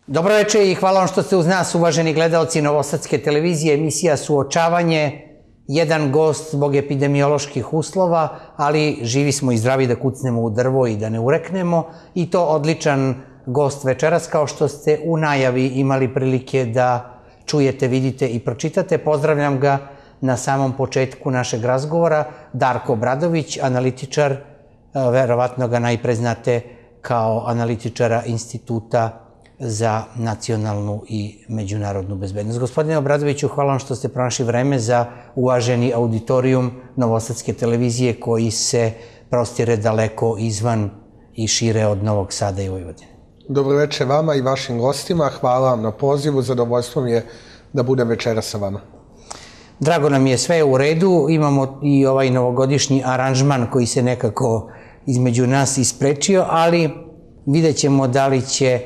Dobro večer i hvala vam što ste uz nas, uvaženi gledalci Novosadske televizije, emisija Suočavanje. Jedan gost zbog epidemioloških uslova, ali živi smo i zdravi da kucnemo u drvo i da ne ureknemo. I to odličan gost večeras, kao što ste u najavi imali prilike da čujete, vidite i pročitate. Pozdravljam ga na samom početku našeg razgovora. Darko Obradović, analitičar, verovatno ga najpre znate kao analitičara Instituta za nacionalnu i međunarodnu bezbednost. Gospodine Obradoviću, hvala vam što ste pronašli vreme za uvaženi auditorijum Novosadske televizije koji se prostire daleko izvan i šire od Novog Sada i Vojvodine. Dobro večer vama i vašim gostima. Hvala vam na pozivu. Zadovoljstvo mi je da budem večera sa vama. Drago nam je, sve u redu. Imamo i ovaj novogodišnji aranžman koji se nekako između nas isprečio, ali vidjet ćemo da li će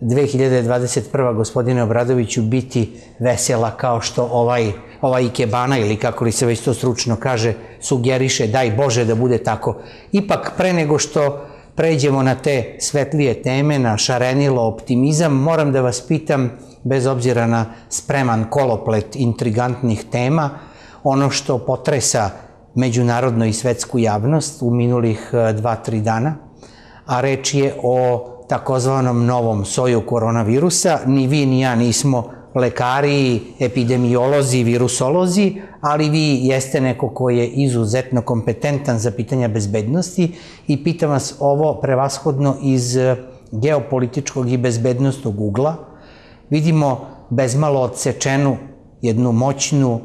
2021. gospodine Obradoviću biti vesela kao što ova ikebana ili kako li se već to stručno kaže sugeriše, daj Bože da bude tako. Ipak pre nego što pređemo na te svetlije teme, na šarenilo optimizam, moram da vas pitam, bez obzira na spreman koloplet intrigantnih tema, ono što potresa međunarodnu i svetsku javnost u minulih 2-3 dana, a reč je o takozvanom novom soju koronavirusa. Ni vi ni ja nismo lekari, epidemiolozi, virusolozi, ali vi jeste neko ko je izuzetno kompetentan za pitanja bezbednosti i pitam vas ovo prevashodno iz geopolitičkog i bezbednostnog ugla. Vidimo bezmalo odsečenu jednu moćnu,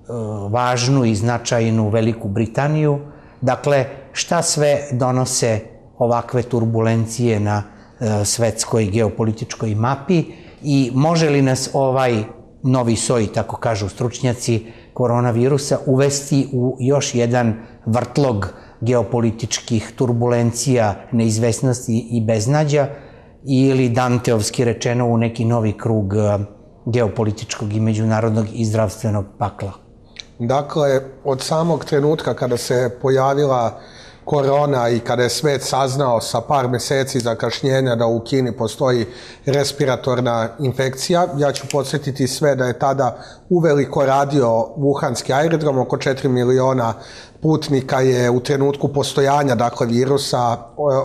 važnu i značajnu Veliku Britaniju. Dakle, šta sve donose ovakve turbulencije na svetskoj geopolitičkoj mapi i može li nas ovaj novi soj, tako kažu stručnjaci, koronavirusa uvesti u još jedan vrtlog geopolitičkih turbulencija, neizvesnosti i beznađa ili danteovski rečeno u neki novi krug geopolitičkog i međunarodnog i zdravstvenog pakla? Dakle, od samog trenutka kada se pojavila korona i kada je svet saznao sa par meseci zakašnjenja da u Kini postoji respiratorna infekcija, ja ću podsjetiti sve da je tada uveliko radio Wuhanski aerodrom, oko 4 miliona putnika je u trenutku postojanja virusa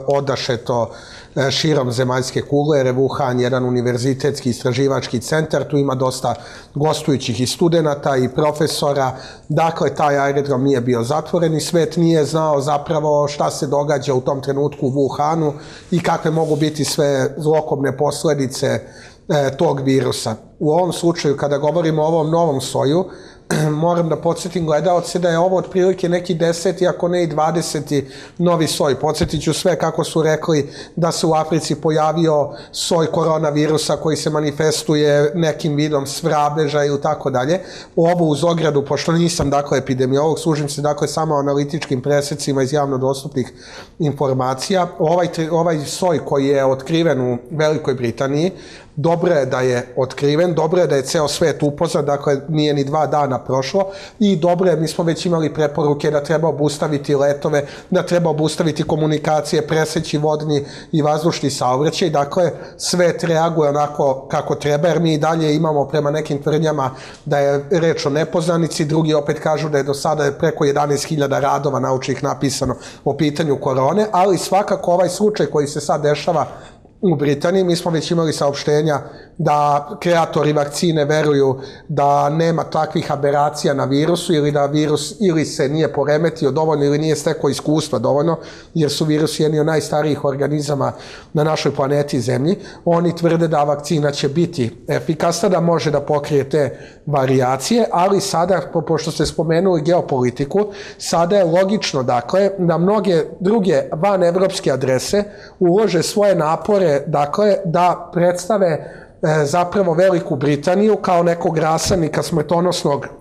odašeto širom zemaljske kugle, jer je Wuhan jedan univerzitetski istraživački centar, tu ima dosta gostujućih i studenata i profesora, dakle taj aerodrom nije bio zatvoren i svet nije znao zapravo šta se događa u tom trenutku u Wuhanu i kakve mogu biti sve zlokobne posledice tog virusa. U ovom slučaju, kada govorimo o ovom novom soju, moram da podsjetim gledaoce da je ovo otprilike neki 10. ako ne i 20. novi soj. Podsjetit ću sve kako su rekli da se u Africi pojavio soj koronavirusa koji se manifestuje nekim vidom svrabeža ili tako dalje. Ovo uz ogradu, pošto nisam epidemiolog, služim se samo analitičkim presecima iz javno dostupnih informacija. Ovaj soj koji je otkriven u Velikoj Britaniji, dobro je da je otkriven, dobro je da je ceo svet upoznat, dakle nije ni 2 dana prošlo i dobro je, mi smo već imali preporuke da treba obustaviti letove, da treba obustaviti komunikacije, preseći vodni i vazdušni saobraćaj, dakle svet reaguje onako kako treba, jer mi i dalje imamo prema nekim tvrdnjama da je reč o nepoznanici, drugi opet kažu da je do sada preko 11.000 radova naučnih napisano o pitanju korone, ali svakako ovaj slučaj koji se sad dešava u Britaniji, mi smo već imali saopštenja da kreatori vakcine veruju da nema takvih aberacija na virusu ili da virus ili se nije poremetio dovoljno ili nije stekao iskustva dovoljno, jer su virusi jedni od najstarijih organizama na našoj planeti Zemlji. Oni tvrde da vakcina će biti efikasna, da može da pokrije te varijacije, ali sada, pošto ste spomenuli geopolitiku, sada je logično, dakle, da mnoge druge vanevropske adrese ulože svoje napore, dakle, da predstave zapravo Veliku Britaniju kao nekog rasadnika smrtonosnog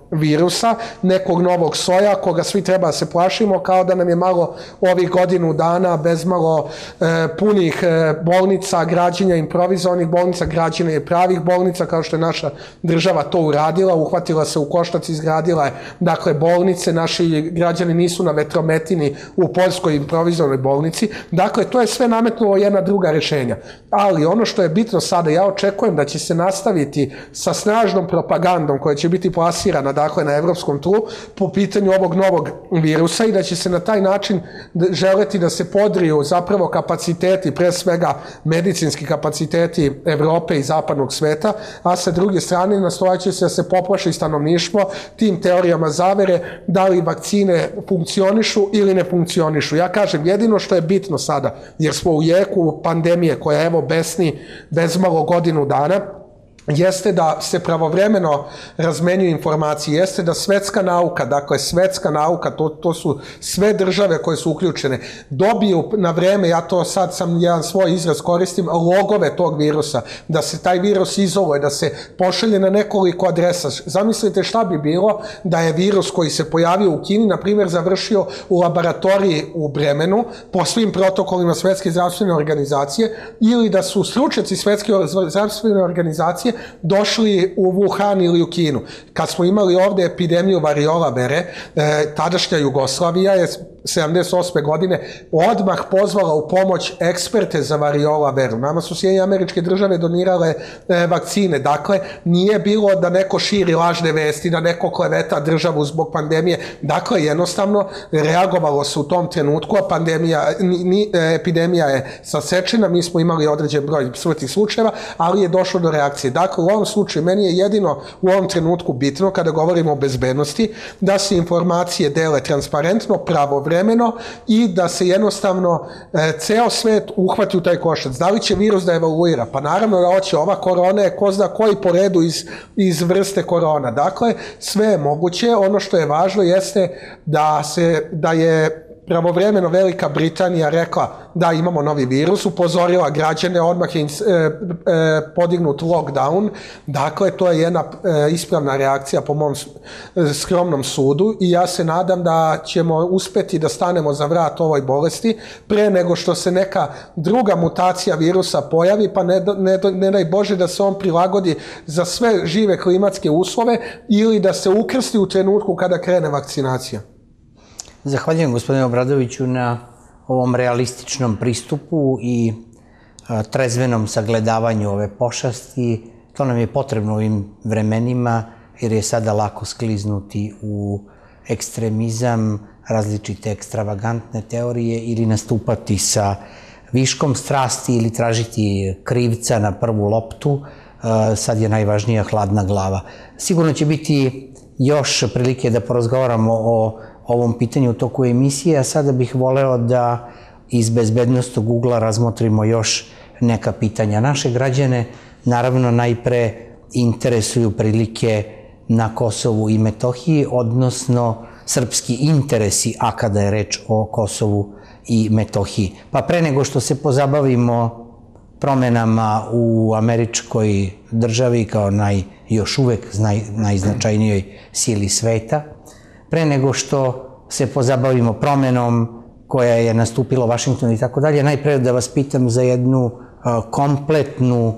virusa, nekog novog soja koga svi treba da se plašimo, kao da nam je malo ovih godinu dana bez malo punih bolnica, građenja improvizovanih bolnica, građenja pravih bolnica, kao što je naša država to uradila, uhvatila se u koštac, izgradila je dakle bolnice, naši građani nisu na vetrometini u poljskoj improvizovanoj bolnici, dakle to je sve nametnulo jedna druga rešenja. Ali ono što je bitno sada, ja očekujem da će se nastaviti sa snažnom propagandom koja će biti plasirana dakle na evropskom tlu po pitanju ovog novog virusa i da će se na taj način želeti da se podriju zapravo kapaciteti, pre svega medicinski kapaciteti Evrope i zapadnog sveta, a sa druge strane nastojaće se da se poplaši stanovništvo tim teorijama zavere da li vakcine funkcionišu ili ne funkcionišu. Ja kažem, jedino što je bitno sada, jer smo u jeku pandemije koja evo besni bezmalo godinu dana, jeste da se pravovremeno razmenjuju informacije, jeste da svetska nauka, dakle svetska nauka, to su sve države koje su uključene, dobiju na vreme, ja to sad sam jedan svoj izraz koristim, logove tog virusa, da se taj virus izoluje, da se pošalje na nekoliko adresa. Zamislite šta bi bilo da je virus koji se pojavio u Kini, na primjer, završio u laboratoriji u Bremenu, po svim protokolima Svetske zdravstvene organizacije, ili da su stručnjaci Svetske zdravstvene organizacije došli u Wuhan ili u Kinu. Kad smo imali ovde epidemiju variola vere, tadašnja Jugoslavija je 78. godine odmah pozvala u pomoć eksperte za variola veru. Nama su Sjedinjene Američke Države donirale vakcine. Dakle, nije bilo da neko širi lažne vesti, da neko kleveta državu zbog pandemije. Dakle, jednostavno reagovalo se u tom trenutku, a epidemija je sasečena, mi smo imali određen broj smrtnih slučajeva, ali je došlo do reakcije. Dakle, u ovom slučaju meni je jedino u ovom trenutku bitno, kada govorimo o bezbednosti, da se informacije dele transparentno, pravovremeno i da se jednostavno ceo svet uhvati u taj koštac. Da li će virus da evoluira? Pa naravno da hoće. Ova korona je ko zna koji po redu iz vrste korona. Dakle, sve je moguće. Ono što je važno jeste da je pravovremeno Velika Britanija rekla da imamo novi virus, upozorila građane, odmah je podignut lockdown. Dakle, to je jedna ispravna reakcija po mom skromnom sudu i ja se nadam da ćemo uspeti da stanemo za vrat ovoj bolesti pre nego što se neka druga mutacija virusa pojavi, pa ne daj Bože da se on prilagodi za sve žive klimatske uslove ili da se ukrsti u trenutku kada krene vakcinacija. Zahvaljujem gospodine Obradoviću na ovom realističnom pristupu i trezvenom sagledavanju ove pošasti. To nam je potrebno u ovim vremenima jer je sada lako skliznuti u ekstremizam, različite ekstravagantne teorije ili nastupati sa viškom strasti ili tražiti krivca na prvu loptu. Sad je najvažnija hladna glava. Sigurno će biti još prilike da porazgovaramo o ovom pitanju u toku emisije, a sada bih voleo da iz bezbednostnog ugla razmotrimo još neka pitanja. Naše građane naravno najpre interesuju prilike na Kosovu i Metohiji, odnosno srpski interesi, a kada je reč o Kosovu i Metohiji. Pa pre nego što se pozabavimo promenama u američkoj državi kao još uvek najznačajnijoj sili sveta, pre nego što se pozabavimo promenom koja je nastupila u Vašingtonu i tako dalje, najpre da vas pitam za jednu kompletnu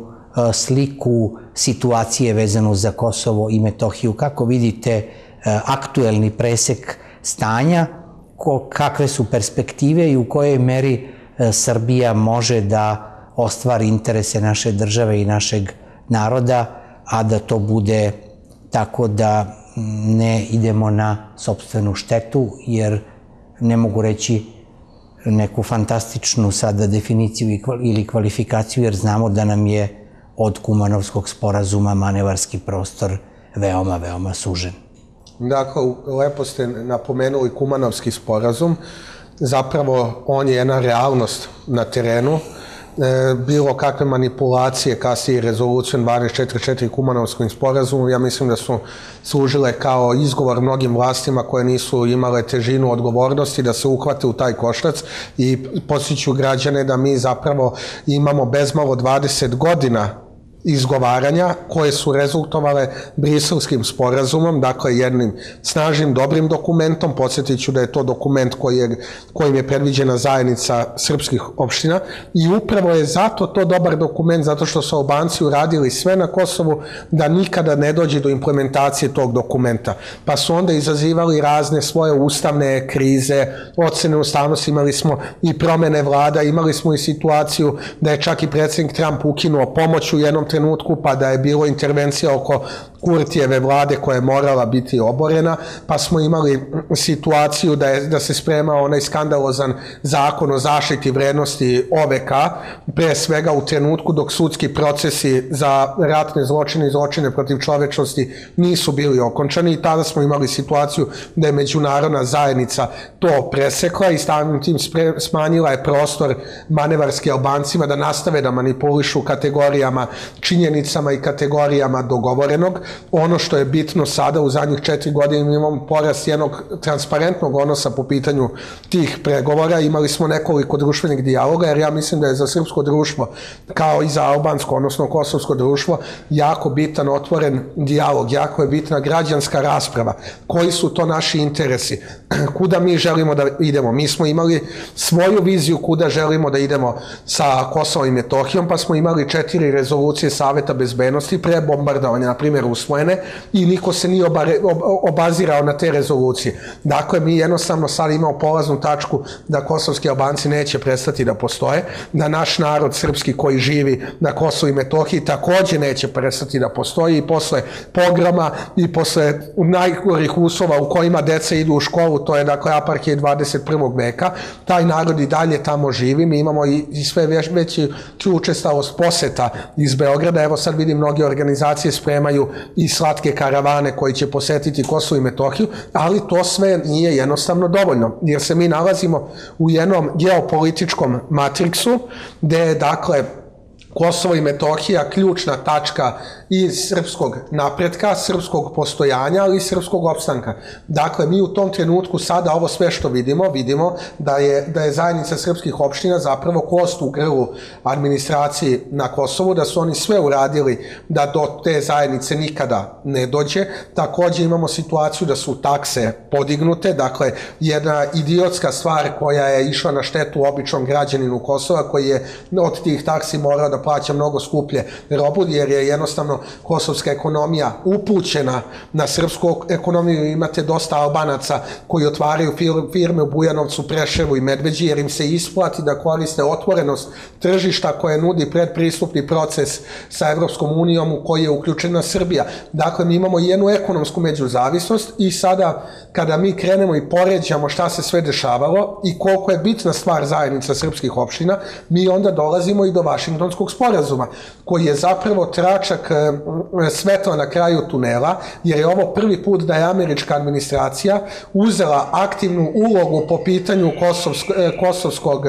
sliku situacije vezanu za Kosovo i Metohiju. Kako vidite aktuelni presek stanja, kakve su perspektive i u kojoj meri Srbija može da ostvari interese naše države i našeg naroda, a da to bude tako da ne idemo na sopstvenu štetu, jer ne mogu reći neku fantastičnu sada definiciju ili kvalifikaciju, jer znamo da nam je od Kumanovskog sporazuma manevarski prostor veoma, veoma sužen. Dakle, lepo ste napomenuli Kumanovski sporazum. Zapravo, on je jedna realnost na terenu. Bilo kakve manipulacije kasnije rezolucijom 1244 Kumanovskim sporazumom, ja mislim da su služile kao izgovor mnogim vlastima koje nisu imale težinu odgovornosti da se uhvate u taj koštac i podsjeću građane da mi zapravo imamo bezmalo 20 godina izgovaranja koje su rezultovale Briselskim sporazumom, dakle jednim snažnim, dobrim dokumentom. Podsjetit ću da je to dokument kojim je predviđena zajednica srpskih opština i upravo je zato to dobar dokument, zato što su Albanci uradili sve na Kosovu da nikada ne dođe do implementacije tog dokumenta. Pa su onda izazivali razne svoje ustavne krize, ocene ustavnosti, imali smo i promene vlada, imali smo i situaciju da je čak i predsjednik Trump ukinuo pomoć u jednom trenutku, pa da je bilo intervencija oko Kurtijeve vlade koja je morala biti oborena, pa smo imali situaciju da se sprema onaj skandalozan zakon o zaštiti vrednosti OVK, pre svega u trenutku dok sudski procesi za ratne zločine i zločine protiv čovečnosti nisu bili okončani i tada smo imali situaciju da je međunarodna zajednica to presekla i stavnim tim smanjila je prostor manevarski Albancima da nastave da manipulišu kategorijama, činjenicama i kategorijama dogovorenog. Ono što je bitno sada u zadnjih 4 godine imamo porast jednog transparentnog odnosa po pitanju tih pregovora. Imali smo nekoliko društvenih dijaloga, jer ja mislim da je za srpsko društvo, kao i za albansko, odnosno kosovsko društvo, jako bitan otvoren dijalog, jako je bitna građanska rasprava. Koji su to naši interesi? Kuda mi želimo da idemo? Mi smo imali svoju viziju kuda želimo da idemo sa Kosovom i Metohijom, pa smo imali 4 rezolucije Saveta bezbednosti pre bombardovanja, na primjer, usvojene i niko se nije obazirao na te rezolucije. Dakle, mi jednostavno sad imamo polaznu tačku da kosovski Albanci neće prestati da postoje, da naš narod srpski koji živi na Kosovu i Metohiji takođe neće prestati da postoji i posle pogroma i posle najgorih uslova u kojima deca idu u školu, to je dakle apartheid 21. veka, taj narod i dalje tamo živi. Mi imamo i sve veći učestalost poseta iz Beograda. Evo sad vidim mnoge organizacije spremaju i slatke karavane koji će posetiti Kosovo i Metohiju, ali to sve nije jednostavno dovoljno, jer se mi nalazimo u jednom geopolitičkom matriksu gde je dakle Kosovo i Metohija ključna tačka i srpskog napretka, srpskog postojanja, ali i srpskog opstanka. Dakle, mi u tom trenutku sada ovo sve što vidimo da je zajednica srpskih opština zapravo kost u grlu administraciji na Kosovu, da su oni sve uradili da do te zajednice nikada ne dođe. Takođe imamo situaciju da su takse podignute, dakle, jedna idiotska stvar koja je išla na štetu običnom građaninu Kosova, koji je od tih taksi morao da plaća mnogo skuplje robu, jer je jednostavno kosovska ekonomija upućena na srpsku ekonomiju. Imate dosta Albanaca koji otvaraju firme u Bujanovcu, Preševu i Medveđi, jer im se isplati da koriste otvorenost tržišta koje nudi predpristupni proces sa Evropskom unijom u koji je uključena Srbija. Dakle, mi imamo jednu ekonomsku međuzavisnost i sada kada mi krenemo i poređamo šta se sve dešavalo i koliko je bitna stvar zajednica srpskih opština, mi onda dolazimo i do Vašingtonskog sporazuma, koji je zapravo tračak svetla na kraju tunela, jer je ovo prvi put da je američka administracija uzela aktivnu ulogu po pitanju kosovskog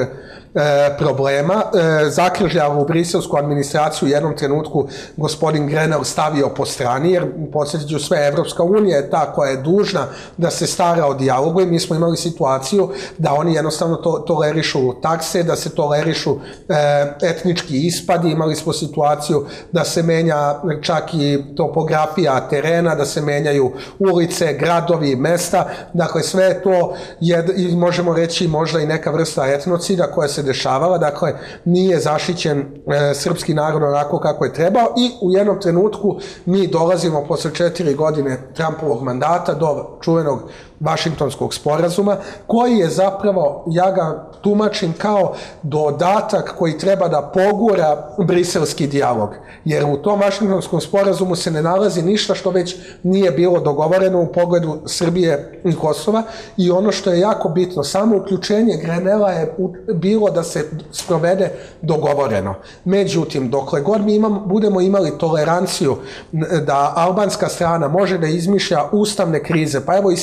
problema, zakržljala u briselsku administraciju u jednom trenutku gospodin Grenell stavio po strani, jer podsjetiću sve, Evropska unija je ta koja je dužna da se stara o dijalogu i mi smo imali situaciju da oni jednostavno tolerišu takse, da se tolerišu etnički ispadi, imali smo situaciju da se menja čak i topografija terena, da se menjaju ulice, gradovi, mesta, dakle sve to je, možemo reći, možda i neka vrsta etnocida koja se dešavala, dakle nije zaštićen srpski narod onako kako je trebao i u jednom trenutku mi dolazimo posle 4 godine Trumpovog mandata do čuvenog Vašingtonskog sporazuma, koji je zapravo, ja ga tumačim kao dodatak koji treba da pogura briselski dijalog. Jer u tom Vašingtonskom sporazumu se ne nalazi ništa što već nije bilo dogovoreno u pogledu Srbije i Kosova i ono što je jako bitno, samo uključenje Grenella je bilo da se sprovede dogovoreno. Međutim, dokle god mi budemo imali toleranciju da albanska strana može da izmišlja ustavne krize, pa evo i sada izmišlja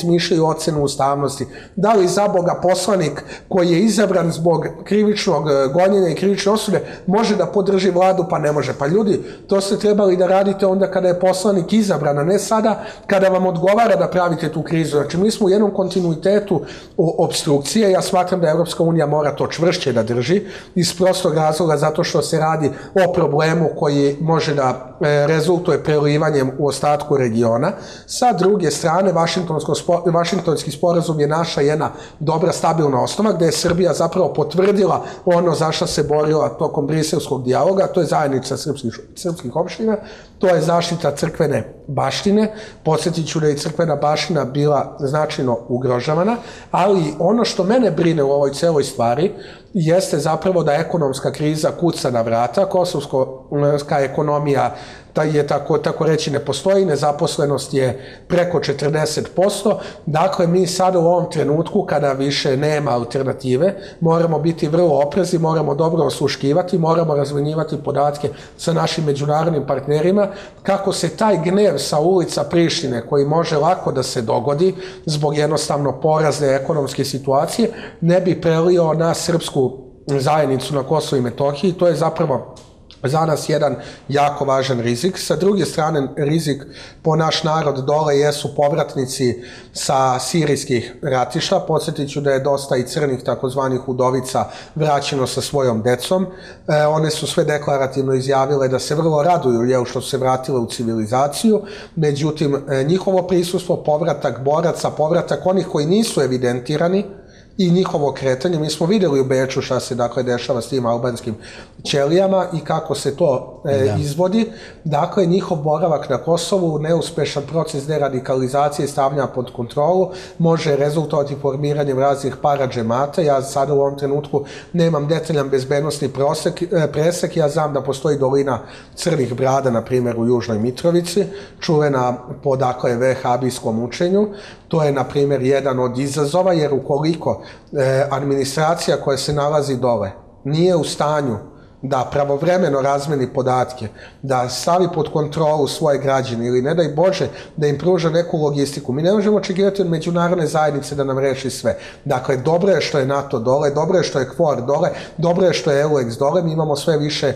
smišljaju ocenu ustavnosti, da li za Boga poslanik koji je izabran zbog krivičnog gonjenja i krivične osude može da podrži vladu, pa ne može. Pa ljudi, to ste trebali da radite onda kada je poslanik izabran, a ne sada kada vam odgovara da pravite tu krizu. Znači, mi smo u jednom kontinuitetu obstrukcije. Ja smatram da Evropska unija mora to čvršće da drži iz prostog razloga zato što se radi o problemu koji može da rezultuje prelivanjem u ostatku regiona. Sa druge strane, Vašingtonski sporazum je naša jedna dobra stabilna osnova gde je Srbija zapravo potvrdila ono za što se borila tokom briselskog dijaloga, to je zajednica srpskih opština, to je zaštita crkvene baštine. Podsjetit ću da je crkvena baština bila značajno ugrožavana, ali ono što mene brine u ovoj celoj stvari jeste zapravo da ekonomska kriza kuca na vrata, kosovska ekonomija je tako reći ne postoji, nezaposlenost je preko 40%, dakle mi sada u ovom trenutku kada više nema alternative moramo biti vrlo oprezni, moramo dobro osluškivati, moramo razmenjivati podatke sa našim međunarodnim partnerima kako se taj gnev sa ulica Prištine koji može lako da se dogodi zbog jednostavno porazne ekonomske situacije ne bi prelio na srpsku zajednicu na Kosovu i Metohiji. To je zapravo za nas jedan jako važan rizik. Sa druge strane, rizik po naš narod dole jesu povratnici sa sirijskih ratišta. Podsjetit ću da je dosta i crnih takozvanih udovica vraćeno sa svojom decom. One su sve deklarativno izjavile da se vrlo raduju što su se vratile u civilizaciju. Međutim, njihovo prisustvo, povratak boraca, povratak onih koji nisu evidentirani i njihovo kretanje. Mi smo vidjeli u Beču šta se dakle dešava s tim albanskim ćelijama i kako se to izvodi. Dakle, njihov boravak na Kosovu, neuspešan proces deradikalizacije i stavljanja pod kontrolu može rezultovati formiranjem raznih paradžemata. Ja sada u ovom trenutku nemam detaljan bezbednostni presek. Ja znam da postoji dolina Crnih brada, na primjer u Južnoj Mitrovici, čuvena po dakle vehabijskom učenju. To je, na primjer, jedan od izazova, jer ukoliko administracija koja se nalazi dole nije u stanju da pravovremeno razmeni podatke, da stavi pod kontrolu svoje građane ili ne daj Bože da im pruža neku logistiku. Mi ne možemo očekivati od međunarodne zajednice da nam reši sve. Dakle, dobro je što je NATO dole, dobro je što je KFOR dole, dobro je što je EULEX dole, mi imamo sve više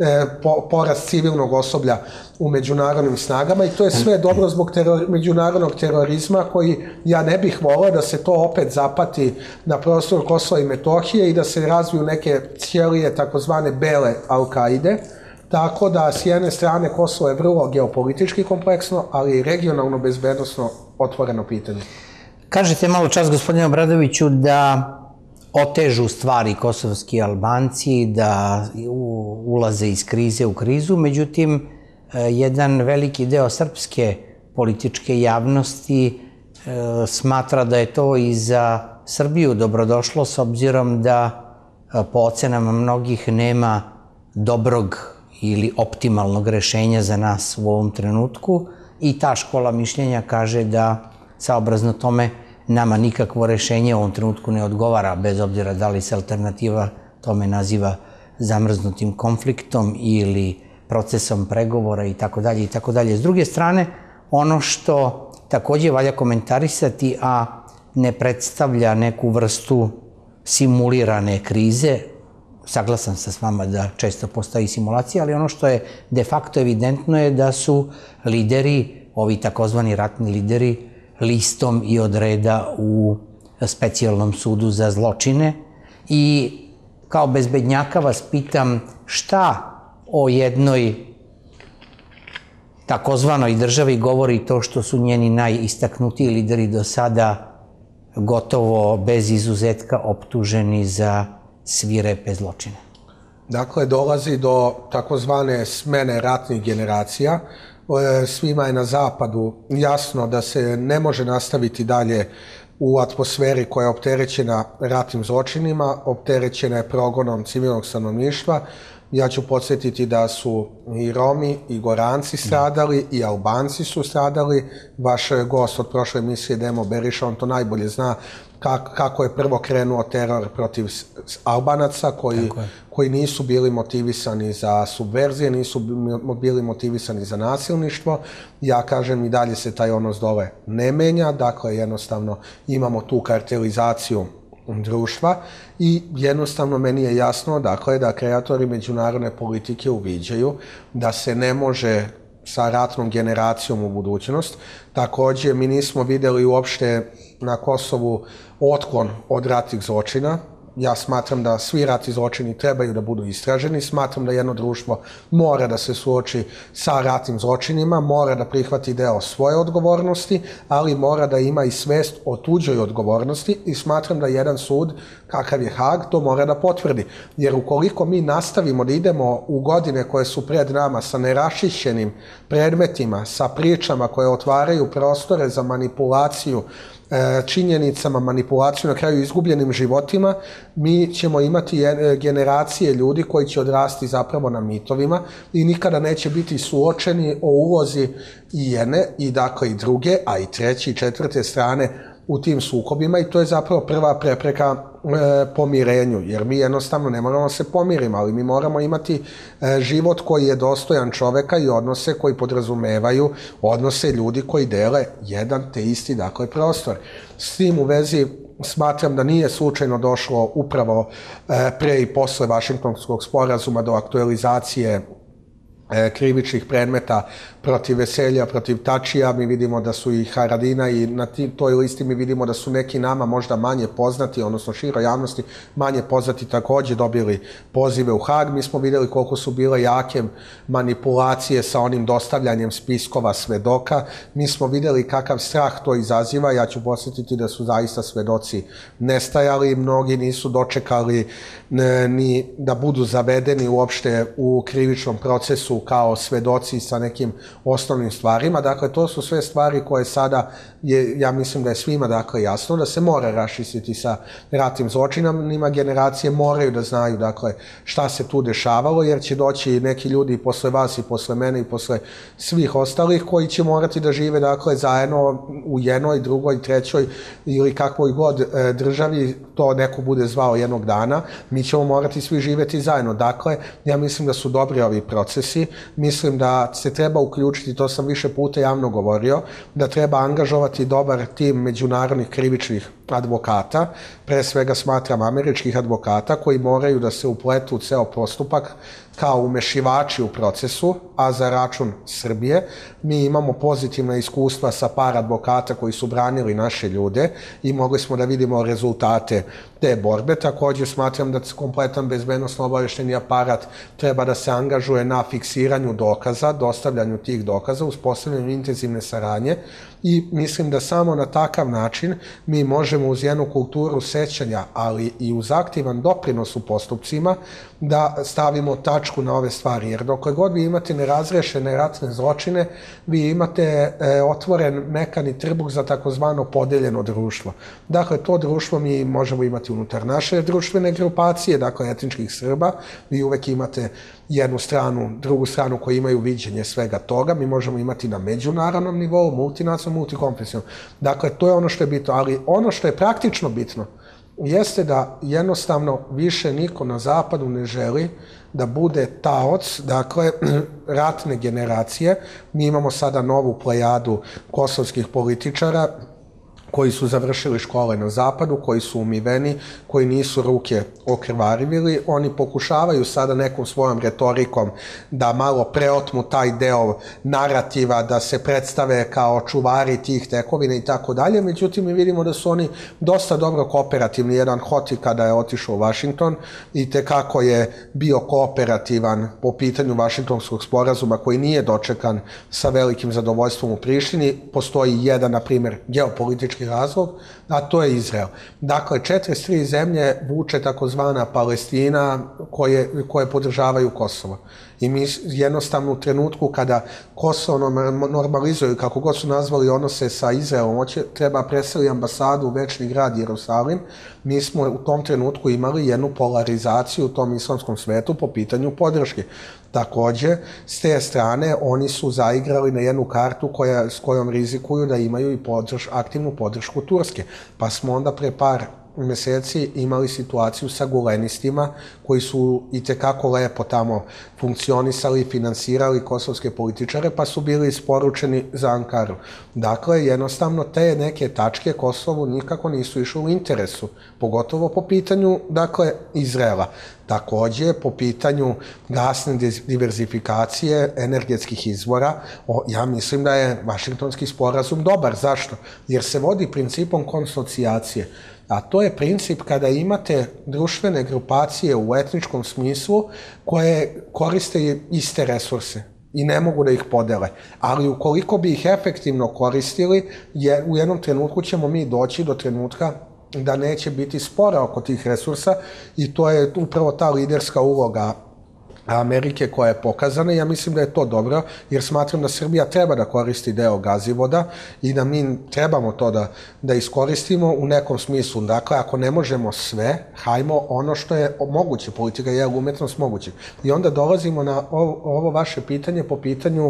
porast civilnog osoblja u međunarodnim snagama i to je sve dobro zbog međunarodnog terorizma koji ja ne bih volao da se to opet zapati na prostor Kosova i Metohije i da se razviju neke ćelije takozvane bele Al-Kaide. Tako da s jedne strane Kosovo je vrlo geopolitički kompleksno, ali i regionalno bezbednosno otvoreno pitanje. Kažete malo čas, gospodine Obradoviću, da otežu stvari kosovski Albanci, da ulaze iz krize u krizu, međutim, jedan veliki deo srpske političke javnosti smatra da je to i za Srbiju dobrodošlo, s obzirom da po ocenama mnogih nema dobrog ili optimalnog rešenja za nas u ovom trenutku i ta škola mišljenja kaže da saobrazno tome nama nikakvo rešenje u ovom trenutku ne odgovara, bez obzira da li se alternativa tome naziva zamrznutim konfliktom ili procesom pregovora i tako dalje i tako dalje. S druge strane, ono što takođe valja komentarisati, a ne predstavlja neku vrstu simulirane krize, saglasan sam s vama da često postoji simulacija, ali ono što je de facto evidentno je da su lideri, ovi takozvani ratni lideri, listom i od reda u specijalnom sudu za zločine i kao bezbednjaka vas pitam šta o jednoj takozvanoj državi govori to što su njeni najistaknutiji lideri do sada gotovo bez izuzetka optuženi za svirepe zločine. Dakle, dolazi do takozvane smene ratnih generacija. Svima je na zapadu jasno da se ne može nastaviti dalje u atmosferi koja je opterećena ratnim zločinima, opterećena je progonom civilnog stanovništva. Ja ću podsjetiti da su i Romi i Goranci stradali i Albanci su stradali. Vaš gost od prošle emisije Demo Beriša, on to najbolje zna kako je prvo krenuo teror protiv Albanaca koji nisu bili motivisani za subverzije, nisu bili motivisani za nasilništvo. Ja kažem i dalje se taj odnos dole ne menja, dakle jednostavno imamo tu kartelizaciju društva i jednostavno meni je jasno dakle da kreatori međunarodne politike uviđaju da se ne može sa ratnom generacijom u budućnost. Također mi nismo vidjeli uopšte na Kosovu otklon od ratnih zločina. Ja smatram da svi ratni zločini trebaju da budu istraženi, smatram da jedno društvo mora da se suoči sa ratnim zločinima, mora da prihvati deo svoje odgovornosti, ali mora da ima i svest o tuđoj odgovornosti i smatram da jedan sud, kakav je Hag, to mora da potvrdi. Jer ukoliko mi nastavimo da idemo u godine koje su pred nama sa neraščišćenim predmetima, sa pričama koje otvaraju prostore za manipulaciju činjenicama, manipulaciju, na kraju izgubljenim životima, mi ćemo imati generacije ljudi koji će odrasti zapravo na mitovima i nikada neće biti suočeni o ulozi i jedne i dakle i druge, a i treće i četvrte strane u tim sukobima i to je zapravo prva prepreka pomirenju, jer mi jednostavno ne moramo se pomiriti, ali mi moramo imati život koji je dostojan čoveka i odnose koji podrazumevaju odnose ljudi koji dele jedan te isti dakle prostor. S tim u vezi smatram da nije slučajno došlo upravo pre i posle Vašingtonskog sporazuma do aktualizacije krivičnih predmeta protiv Veselja, protiv Tačija. Mi vidimo da su i Haradina i na toj listi mi vidimo da su neki nama možda manje poznati, odnosno široj javnosti manje poznati također dobili pozive u Hag. Mi smo vidjeli koliko su bile jake manipulacije sa onim dostavljanjem spiskova svedoka. Mi smo vidjeli kakav strah to izaziva. Ja ću podsjetiti da su zaista svedoci nestajali, mnogi nisu dočekali ni da budu zavedeni uopšte u krivičnom procesu kao svedoci sa nekim osnovnim stvarima. Dakle, to su sve stvari koje sada, ja mislim da je svima dakle jasno da se mora raščistiti sa ratnim zločinima. Generacije moraju da znaju dakle šta se tu dešavalo, jer će doći neki ljudi i posle vas i posle mene i posle svih ostalih koji će morati da žive dakle zajedno u jednoj, drugoj, trećoj ili kakvoj god državi to neko bude zvao jednog dana. Mi ćemo morati svi živjeti zajedno. Dakle, ja mislim da su dobri ovi procesi. Mislim da se treba uključiti, to sam više puta javno govorio, da treba angažovati dobar tim međunarodnih krivičnih advokata, pre svega smatram američkih advokata koji moraju da se upletu u ceo postupak kao umešivači u procesu, a za račun Srbije. Mi imamo pozitivna iskustva sa par advokata koji su branili naše ljude i mogli smo da vidimo rezultate te borbe. Također smatram da kompletan bezbednosno-obaveštajni aparat treba da se angažuje na fiksiranju dokaza, dostavljanju tih dokaza, uspostavljanju intenzivne saradnje i mislim da samo na takav način mi možemo uz jednu kulturu sećanja, ali i uz aktivan doprinos u postupcima da stavimo tačku na ove stvari. Jer dokle god vi imate nerazrešene ratne zločine, vi imate otvoren mekani trbuh za takozvano podeljeno društvo. Dakle, to društvo mi možemo imati unutar naše društvene grupacije, dakle etničkih Srba, vi uvek imate jednu stranu, drugu stranu koji imaju viđenje svega toga, mi možemo imati na međunarodnom nivou, multinacionalnom, multikonfesionalnom. Dakle, to je ono što je bitno, ali ono što je praktično bitno jeste da jednostavno više niko na zapadu ne želi da bude taoc, dakle, ratne generacije. Mi imamo sada novu plejadu kosovskih političara koji su završili škole na zapadu, koji su umiveni, koji nisu ruke okrvarivili. Oni pokušavaju sada nekom svojom retorikom da malo preotmu taj deo narativa, da se predstave kao čuvari tih tekovina i tako dalje. Međutim, mi vidimo da su oni dosta dobro kooperativni. Jedan Hoti kada je otišao u Vašington i tekako je bio kooperativan po pitanju Vašingtonskog sporazuma koji nije dočekan sa velikim zadovoljstvom u Prištini. Postoji jedan, na primjer, geopolitički politički razlog, a to je Izrael. Dakle, 43 zemlje vuče takozvana Palestina koje podržavaju Kosovo. I mi jednostavno u trenutku kada Kosovo normalizuju, kako god su nazvali odnose sa Izraelom, treba preseliti ambasadu u večni grad Jerusalim, mi smo u tom trenutku imali jednu polarizaciju u tom islamskom svetu po pitanju podrške. Također, s te strane, oni su zaigrali na jednu kartu s kojom rizikuju da imaju i aktivnu podršku Turske. Pa smo onda pre par meseci imali situaciju sa gulenistima koji su itekako lepo tamo funkcionisali i finansirali kosovske političare, pa su bili isporučeni za Ankaru. Dakle, jednostavno te neke tačke Kosovu nikako nisu išle u interesu, pogotovo po pitanju, dakle, Izraela. Takođe, po pitanju gasne diverzifikacije energetskih izvora, ja mislim da je Vašingtonski sporazum dobar. Zašto? Jer se vodi principom konsocijacije. A to je princip kada imate društvene grupacije u etničkom smislu koje koriste iste resurse i ne mogu da ih podele. Ali ukoliko bi ih efektivno koristili, u jednom trenutku ćemo mi doći do trenutka da neće biti spora oko tih resursa i to je upravo ta liderska uloga Amerike koja je pokazana i ja mislim da je to dobro, jer smatram da Srbija treba da koristi deo Gazivoda i da mi trebamo to da iskoristimo u nekom smislu. Dakle, ako ne možemo sve, hajmo ono što je moguće, politika je umetnost moguće. I onda dolazimo na ovo vaše pitanje po pitanju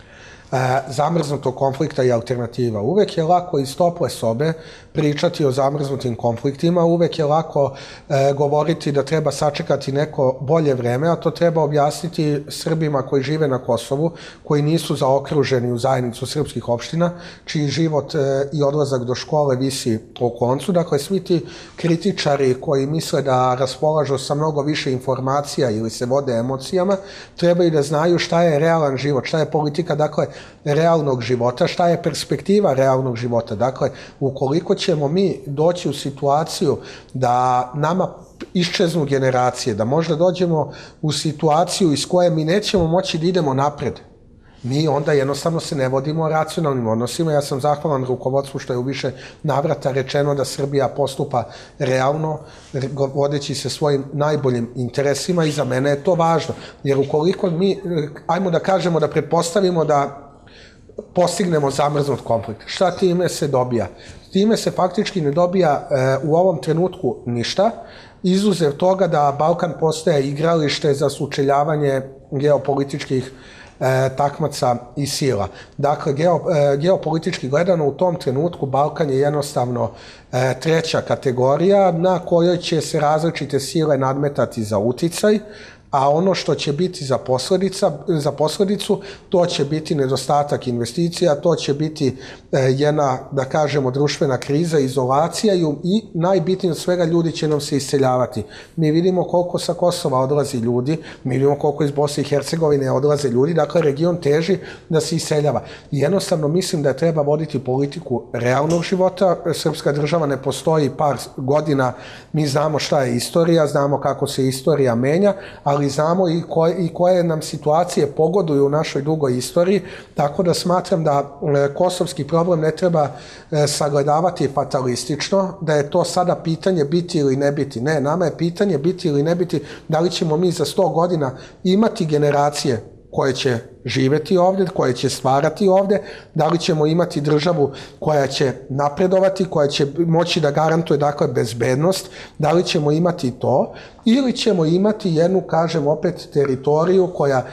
zamrznutog konflikta i alternativa. Uvek je lako iz tople sobe pričati o zamrznutim konfliktima, uvek je lako govoriti da treba sačekati neko bolje vreme, a to treba objasniti Srbima koji žive na Kosovu, koji nisu zaokruženi u zajednicu srpskih opština, čiji život i odlazak do škole visi o koncu. Dakle, svi ti kritičari koji misle da raspolažu sa mnogo više informacija ili se vode emocijama, trebaju da znaju šta je realan život, šta je politika, dakle, realnog života, šta je perspektiva realnog života. Dakle, ukoliko ćemo mi doći u situaciju da nama iščeznu generacije, da možda dođemo u situaciju iz koje mi nećemo moći da idemo napred, mi onda jednostavno se ne vodimo racionalnim odnosima. Ja sam zahvalan rukovodstvu što je u više navrata rečeno da Srbija postupa realno, vodeći se svojim najboljim interesima i za mene je to važno. Jer ukoliko mi, ajmo da kažemo, da pretpostavimo da postignemo zamrznut konflikt, šta time se dobija? Time se faktički ne dobija u ovom trenutku ništa, izuzev toga da Balkan postaje igralište za sučeljavanje geopolitičkih takmaca i sila. Dakle, geopolitički gledano u tom trenutku Balkan je jednostavno treća kategorija na kojoj će se različite sile nadmetati za uticaj, a ono što će biti za posledicu, to će biti nedostatak investicija, to će biti jedna, da kažemo, društvena kriza, izolacija i najbitnije od svega, ljudi će nam se iseljavati. Mi vidimo koliko sa Kosova odlazi ljudi, mi vidimo koliko iz Bosne i Hercegovine odlaze ljudi, dakle region teži da se iseljava. Jednostavno mislim da treba voditi politiku realnog života, srpska država ne postoji par godina, mi znamo šta je istorija, znamo kako se istorija menja, ali znamo i koje nam situacije pogoduju u našoj dugoj istoriji, tako da smatram da kosovski problem ne treba sagledavati fatalistično, da je to sada pitanje biti ili ne biti. Ne, nama je pitanje biti ili ne biti, da li ćemo mi za 100 godina imati generacije koje će živeti ovde, koje će stvarati ovde, da li ćemo imati državu koja će napredovati, koja će moći da garantuje, dakle, bezbednost, da li ćemo imati to, ili ćemo imati jednu, kažem opet, teritoriju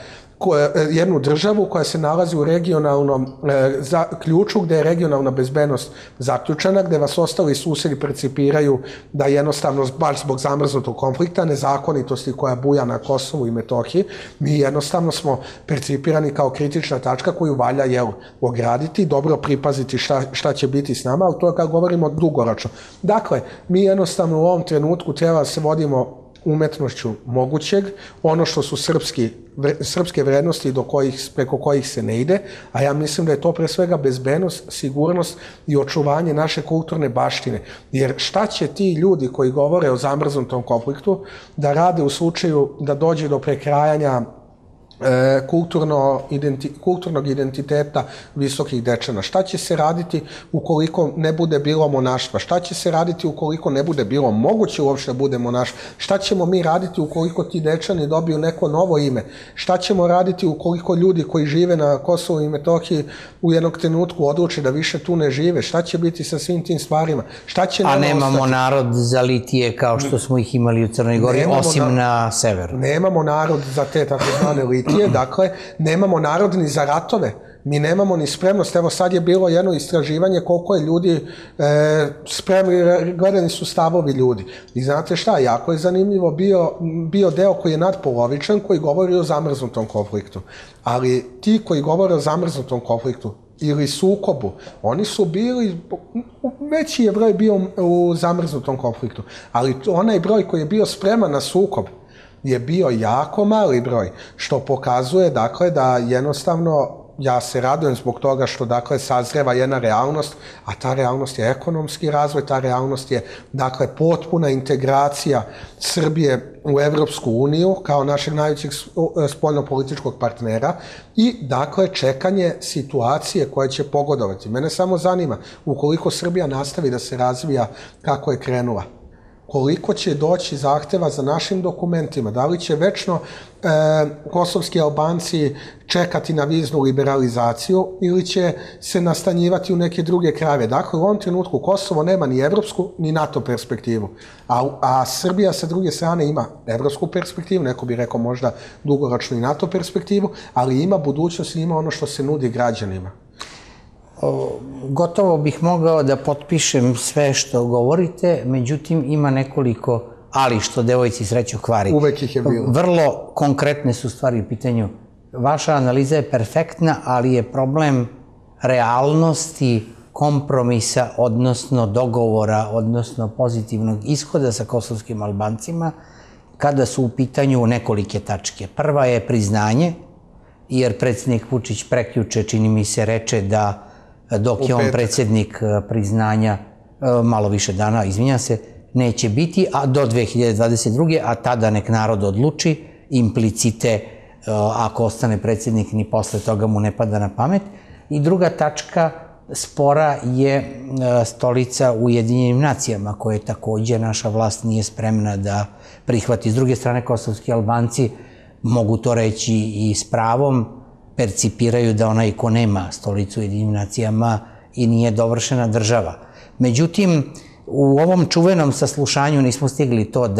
jednu državu koja se nalazi u regionalnom ključu, gde je regionalna bezbednost zaključena, gde vas ostali susedi percipiraju da jednostavno, baš zbog zamrznutog konflikta, nezakonitosti koja buja na Kosovu i Metohiji, mi jednostavno smo percipirani kao kritična tačka koju valja ograditi, dobro pripaziti šta će biti s nama, ali to je kad govorimo dugoročno. Dakle, mi jednostavno u ovom trenutku treba da se vodimo umetnošću mogućeg, ono što su srpske vrednosti preko kojih se ne ide, a ja mislim da je to pre svega bezbednost, sigurnost i očuvanje naše kulturne baštine. Jer šta će ti ljudi koji govore o zamrznutom konfliktu da rade u slučaju da dođe do prekrajanja kulturnog identiteta visokih Dečana. Šta će se raditi ukoliko ne bude bilo monaštva? Šta će se raditi ukoliko ne bude bilo moguće uopšte bude monaštvo? Šta ćemo mi raditi ukoliko ti Dečani dobiju neko novo ime? Šta ćemo raditi ukoliko ljudi koji žive na Kosovu i Metohiji u jednog trenutku odluče da više tu ne žive? Šta će biti sa svim tim stvarima? Šta će A nemamo narod za litije kao što smo ih imali u Crnoj Gori, osim na severu. Nemamo narod za te takozvane litije, dakle, nemamo narod ni za ratove. Mi nemamo ni spremnost. Evo sad je bilo jedno istraživanje koliko je ljudi spremni, gledani su stavovi ljudi. I znate šta, jako je zanimljivo bio deo koji je nadpolovičan, koji govori o zamrznutom konfliktu. Ali ti koji govore o zamrznutom konfliktu ili sukobu, oni su bili, veći je broj bio u zamrznutom konfliktu, ali onaj broj koji je bio spreman na sukob je bio jako mali broj, što pokazuje, dakle, da jednostavno ja se radujem zbog toga što, dakle, sazreva jedna realnost, a ta realnost je ekonomski razvoj, ta realnost je, dakle, potpuna integracija Srbije u Evropsku uniju kao našeg najvećeg spoljnopolitičkog partnera i, dakle, čekanje situacije koja će pogodovati. Mene samo zanima, ukoliko Srbija nastavi da se razvija kako je krenula, koliko će doći zahteva za našim dokumentima, da li će večno kosovski Albanci čekati na viznu liberalizaciju ili će se nastanjivati u neke druge krajeve. Dakle, u ovom trenutku Kosovo nema ni evropsku ni NATO perspektivu, a Srbija sa druge strane ima evropsku perspektivu, neko bi rekao možda dugoročnu i NATO perspektivu, ali ima budućnost i ima ono što se nudi građanima. Gotovo bih mogao da potpišem sve što govorite, međutim ima nekoliko ali što devojci sreću kvari. Uvek ih je bilo. Vrlo konkretne su stvari u pitanju. Vaša analiza je perfektna, ali je problem realnosti, kompromisa, odnosno dogovora, odnosno pozitivnog ishoda sa kosovskim Albancima, kada su u pitanju nekolike tačke. Prva je priznanje, jer predsjednik Vučić prekjuče, čini mi se, reče da dok je on predsjednik, priznanja malo više dana, izvinjam se, neće biti, a do 2022. a tada nek narod odluči, implicite, ako ostane predsjednik, ni posle toga mu ne pada na pamet. I druga tačka spora je stolica u Ujedinjenim nacijama, koje takođe naša vlast nije spremna da prihvati. S druge strane, kosovski Albanci, mogu to reći i s pravom, percipiraju da onaj ko nema stolicu u Ujedinjenim nacijama i nije dovršena država. Međutim, u ovom čuvenom saslušanju nismo stigli to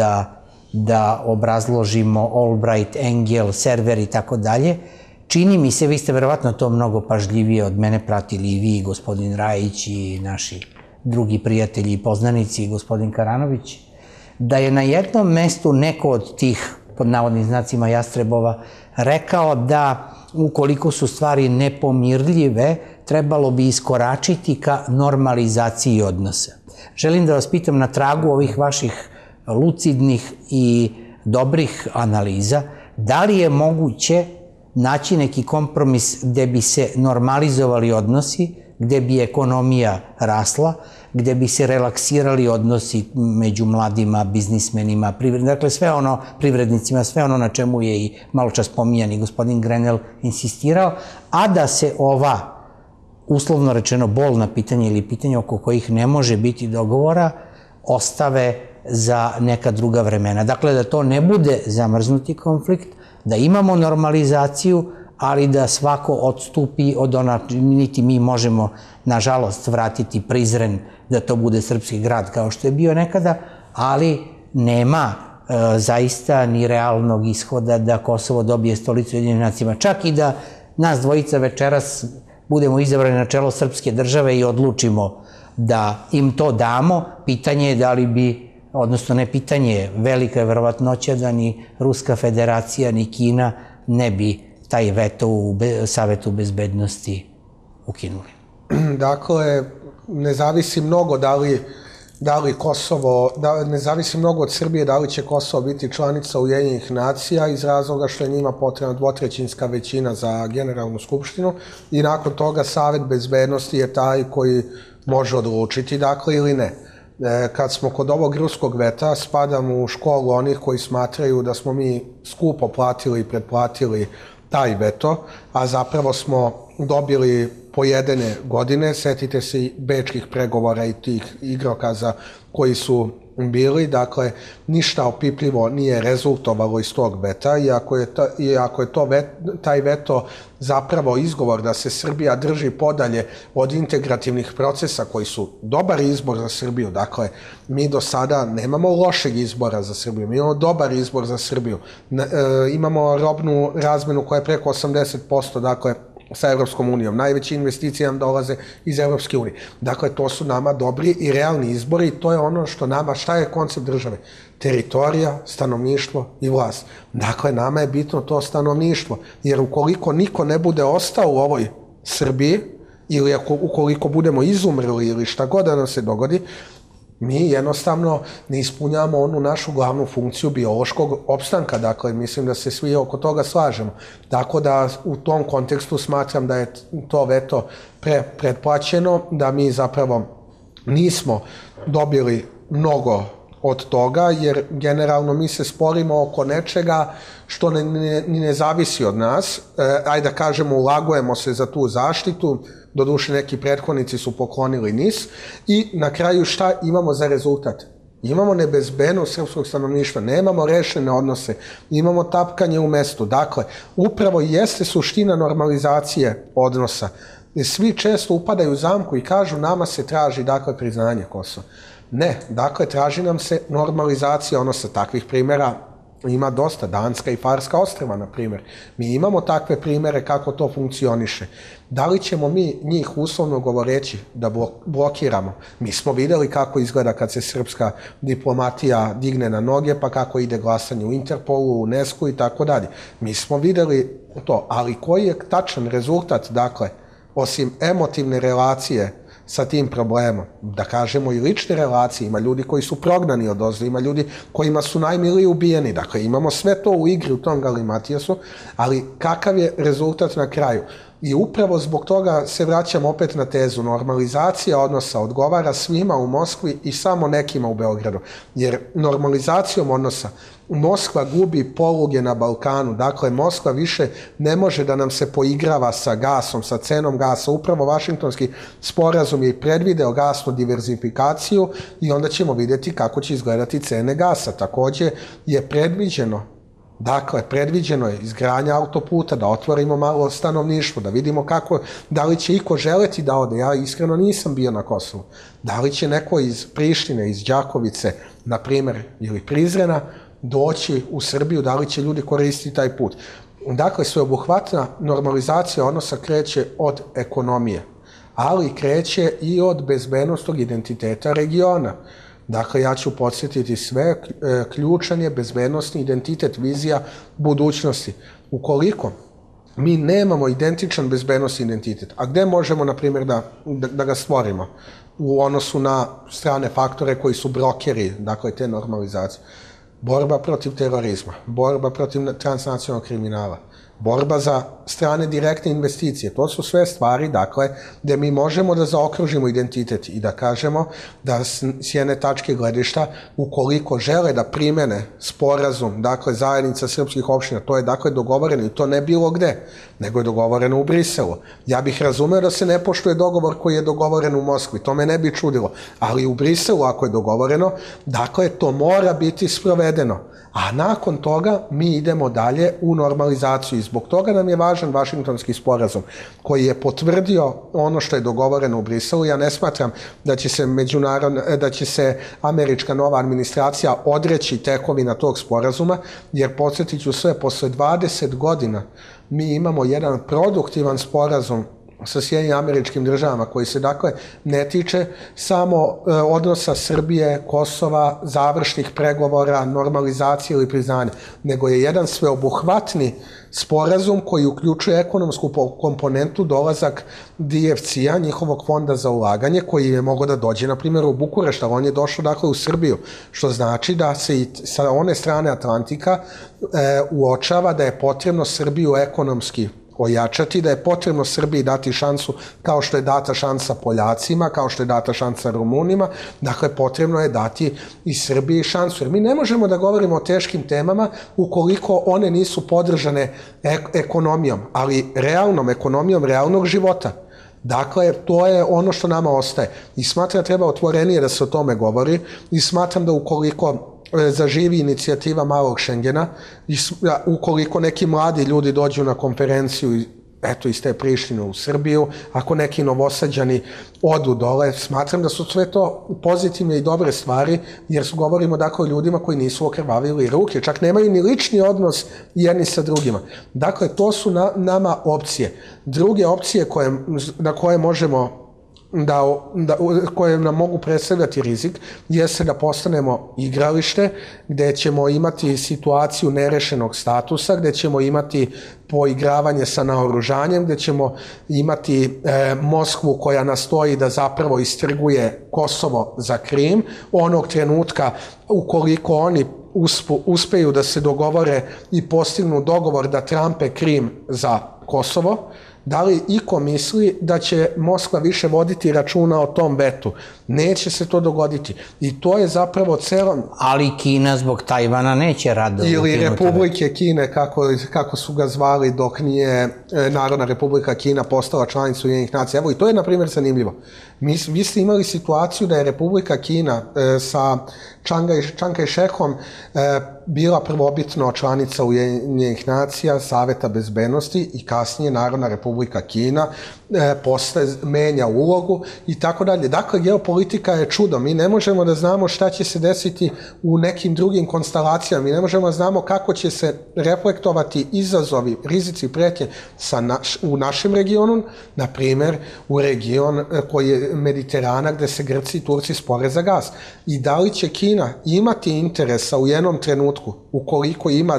da obrazložimo Albright, Engel, server i tako dalje. Čini mi se, vi ste verovatno to mnogo pažljivije od mene pratili i vi, gospodin Rajić i naši drugi prijatelji i poznanici, gospodin Karanović, da je na jednom mestu neko od tih, pod navodnim znacima, jastrebova, rekao da ukoliko su stvari nepomirljive, trebalo bi iskoračiti ka normalizaciji odnosa. Želim da vas pitam, na tragu ovih vaših lucidnih i dobrih analiza, da li je moguće naći neki kompromis gde bi se normalizovali odnosi, gde bi ekonomija rasla, gde bi se relaksirali odnosi među mladima, biznismenima, dakle sve ono, privrednicima, sve ono na čemu je i malo čas pominjani gospodin Grenell insistirao, a da se ova, uslovno rečeno, bolna pitanja ili pitanja oko kojih ne može biti dogovora, ostave za neka druga vremena. Dakle, da to ne bude zamrznuti konflikt, da imamo normalizaciju, ali da svako odstupi od ona, niti mi možemo, nažalost, vratiti Prizren da to bude srpski grad kao što je bio nekada, ali nema zaista ni realnog ishoda da Kosovo dobije stolicu Ujedinjenim nacijama. Čak i da nas dvojica večeras budemo izabrani na čelo srpske države i odlučimo da im to damo, pitanje je da li bi, odnosno ne pitanje je, velika je verovatnoća da ni Ruska federacija ni Kina ne bi taj veto u Savetu bezbednosti ukinuli. Dakle, ne zavisi mnogo da li Kosovo, ne zavisi mnogo od Srbije da li će Kosovo biti članica Ujedinjenih nacija iz razloga što je njima potrebna dvotrećinska većina za Generalnu skupštinu i nakon toga Savet bezbednosti je taj koji može odlučiti, dakle, ili ne. Kad smo kod ovog ruskog veta, spadamo u školu onih koji smatraju da smo mi skupo platili i pretplatili taj veto, a zapravo smo dobili pojedene godine, setite se i bečkih pregovora i tih igrokaza koji su bili, dakle, ništa opipljivo nije rezultovalo iz tog veta, iako je taj veto zapravo izgovor da se Srbija drži podalje od integrativnih procesa koji su dobar izbor za Srbiju. Dakle, mi do sada nemamo lošeg izbora za Srbiju, mi imamo dobar izbor za Srbiju. Imamo robnu razmenu koja je preko 80%, dakle, sa Evropskom unijom. Najveće investicije nam dolaze iz Evropske unije. Dakle, to su nama dobri i realni izbori i to je ono što nama, šta je koncept države? Teritorija, stanovništvo i vlast. Dakle, nama je bitno to stanovništvo, jer ukoliko niko ne bude ostao u ovoj Srbiji, ili ukoliko budemo izumrli ili šta god da nam se dogodi, mi jednostavno ne ispunjamo onu našu glavnu funkciju biološkog opstanka, dakle, mislim da se svi oko toga slažemo. Tako da u tom kontekstu smatram da je to veto pretplaćeno, da mi zapravo nismo dobili mnogo od toga, jer generalno mi se sporimo oko nečega što ne zavisi od nas. Ajde da kažemo, ulagujemo se za tu zaštitu, doduše neki prethodnici su poklonili NIS i na kraju šta imamo za rezultat? Imamo nebezbednost srpskog stanovništva, nemamo rešene odnose, imamo tapkanje u mestu. Dakle, upravo jeste suština normalizacije odnosa. Svi često upadaju u zamku i kažu nama se traži, dakle, priznanje Kosova. Ne, dakle, traži nam se normalizacija odnosa. Takvih primjera ima dosta, Danska i Farska ostrva, na primjer. Mi imamo takve primjere kako to funkcioniše. Da li ćemo mi njih, uslovno govoreći, da blokiramo? Mi smo videli kako izgleda kad se srpska diplomatija digne na noge, pa kako ide glasanje u Interpolu, u UNESCO i tako dalje. Mi smo videli to, ali koji je tačan rezultat, dakle, osim emotivne relacije sa tim problemom, da kažemo i lične relacije, ima ljudi koji su prognani odozdo, ima ljudi kojima su najmiliji ubijeni, dakle imamo sve to u igri u tom galimatijasu, ali kakav je rezultat na kraju? I upravo zbog toga se vraćam opet na tezu, normalizacija odnosa odgovara svima u Moskvi i samo nekima u Beogradu, jer normalizacijom odnosa Moskva gubi poluge na Balkanu, dakle Moskva više ne može da nam se poigrava sa gasom, sa cenom gasa, upravo Vašingtonski sporazum je i predvideo gasnu diverzifikaciju i onda ćemo vidjeti kako će izgledati cene gasa. Takođe je predviđeno, dakle, predviđeno je izgradnja autoputa, da otvorimo malo stanovništvo, da vidimo kako, da li će iko želeti da ode. Ja iskreno nisam bio na Kosovu. Da li će neko iz Prištine, iz Đakovice, na primjer, ili Prizrena, doći u Srbiju, da li će ljudi koristiti taj put. Dakle, sveobuhvatna normalizacija odnosa kreće od ekonomije, ali kreće i od bezbednosnog identiteta regiona. Dakle, ja ću podsjetiti sve, ključan je bezbednostni identitet, vizija budućnosti. Ukoliko mi nemamo identičan bezbednostni identitet, a gde možemo, na primjer, da ga stvorimo u odnosu na strane faktore koji su brokeri, dakle, te normalizacije? Borba protiv terorizma, borba protiv transnacionalnog kriminala, borba za strane direktne investicije. To su sve stvari, dakle, gde mi možemo da zaokružimo identitet i da kažemo da s jedne tačke gledišta, ukoliko žele da primene sporazum, dakle, zajednica srpskih opština, to je, dakle, dogovoreno i to ne bilo gde, nego je dogovoreno u Briselu. Ja bih razumeo da se ne poštuje dogovor koji je dogovoren u Moskvi, to me ne bi čudilo, ali u Briselu, ako je dogovoreno, dakle, to mora biti sprovedeno. A nakon toga mi idemo dalje u normalizaciju i zbog toga nam je važan Vašingtonski sporazum koji je potvrdio ono što je dogovoreno u Briselu. Ja ne smatram da će se američka nova administracija odreći tekovina tog sporazuma, jer podsjetit ću sve, posle 20 godina mi imamo jedan produktivan sporazum sa Sjedinjenim Američkim Državama koji se, dakle, ne tiče samo odnosa Srbije, Kosova, završnih pregovora, normalizacije ili priznanja, nego je jedan sveobuhvatni sporazum koji uključuje ekonomsku komponentu, dolazak DFC-a, njihovog fonda za ulaganje, koji je mogao da dođe, na primjer, u Bukurešt, ali on je došao, dakle, u Srbiju, što znači da se i sa one strane Atlantika uočava da je potrebno Srbiju ekonomski ojačati, da je potrebno Srbiji dati šansu kao što je data šansa Poljacima, kao što je data šansa Rumunima, dakle potrebno je dati i Srbiji šansu. Jer mi ne možemo da govorimo o teškim temama ukoliko one nisu podržane ekonomijom, ali realnom ekonomijom realnog života. Dakle, to je ono što nama ostaje. I smatram da treba otvorenije da se o tome govori i smatram da ukoliko zaživi inicijativa malog Šengena, ukoliko neki mladi ljudi dođu na konferenciju iz te Prištine u Srbiju, ako neki Novosađani odu dole, smatram da su sve to pozitivne i dobre stvari, jer govorimo dakle o ljudima koji nisu okrvavili ruke, čak nemaju ni lični odnos jedni sa drugima. Dakle, to su nama opcije. Druge opcije na koje možemo koje nam mogu predstavljati rizik, jeste da postanemo igralište gde ćemo imati situaciju nerešenog statusa, gde ćemo imati poigravanje sa naoružanjem, gde ćemo imati Moskvu koja nastoji da zapravo istrguje Kosovo za Krim. Onog trenutka, ukoliko oni uspeju da se dogovore i postignu dogovor da trampe Krim za Kosovo, da li iko misli da će Moskva više voditi računa o tom vetu? Neće se to dogoditi. I to je zapravo Ali Kina zbog Tajvana neće rado ili Republike Kine, kako su ga zvali dok nije Narodna Republika Kina postala članica Ujedinjenih nacija. Evo, i to je, na primjer, zanimljivo. Vi ste imali situaciju da je Republika Čina sa Čang Kaj-šekom bila prvobitno članica Ujedinjenih nacija, Saveta bezbednosti i kasnije Narodna Republika Kina menja ulogu i tako dalje. Dakle, geopolitika je čudo. Mi ne možemo da znamo šta će se desiti u nekim drugim konstelacijama. Mi ne možemo da znamo kako će se reflektovati izazovi, rizici, pretnje u našem regionu, na primjer u region koji je Mediterana gde se Grci i Turci spore za gas. I da li će Kina imati interesa u jednom trenutku, ukoliko ima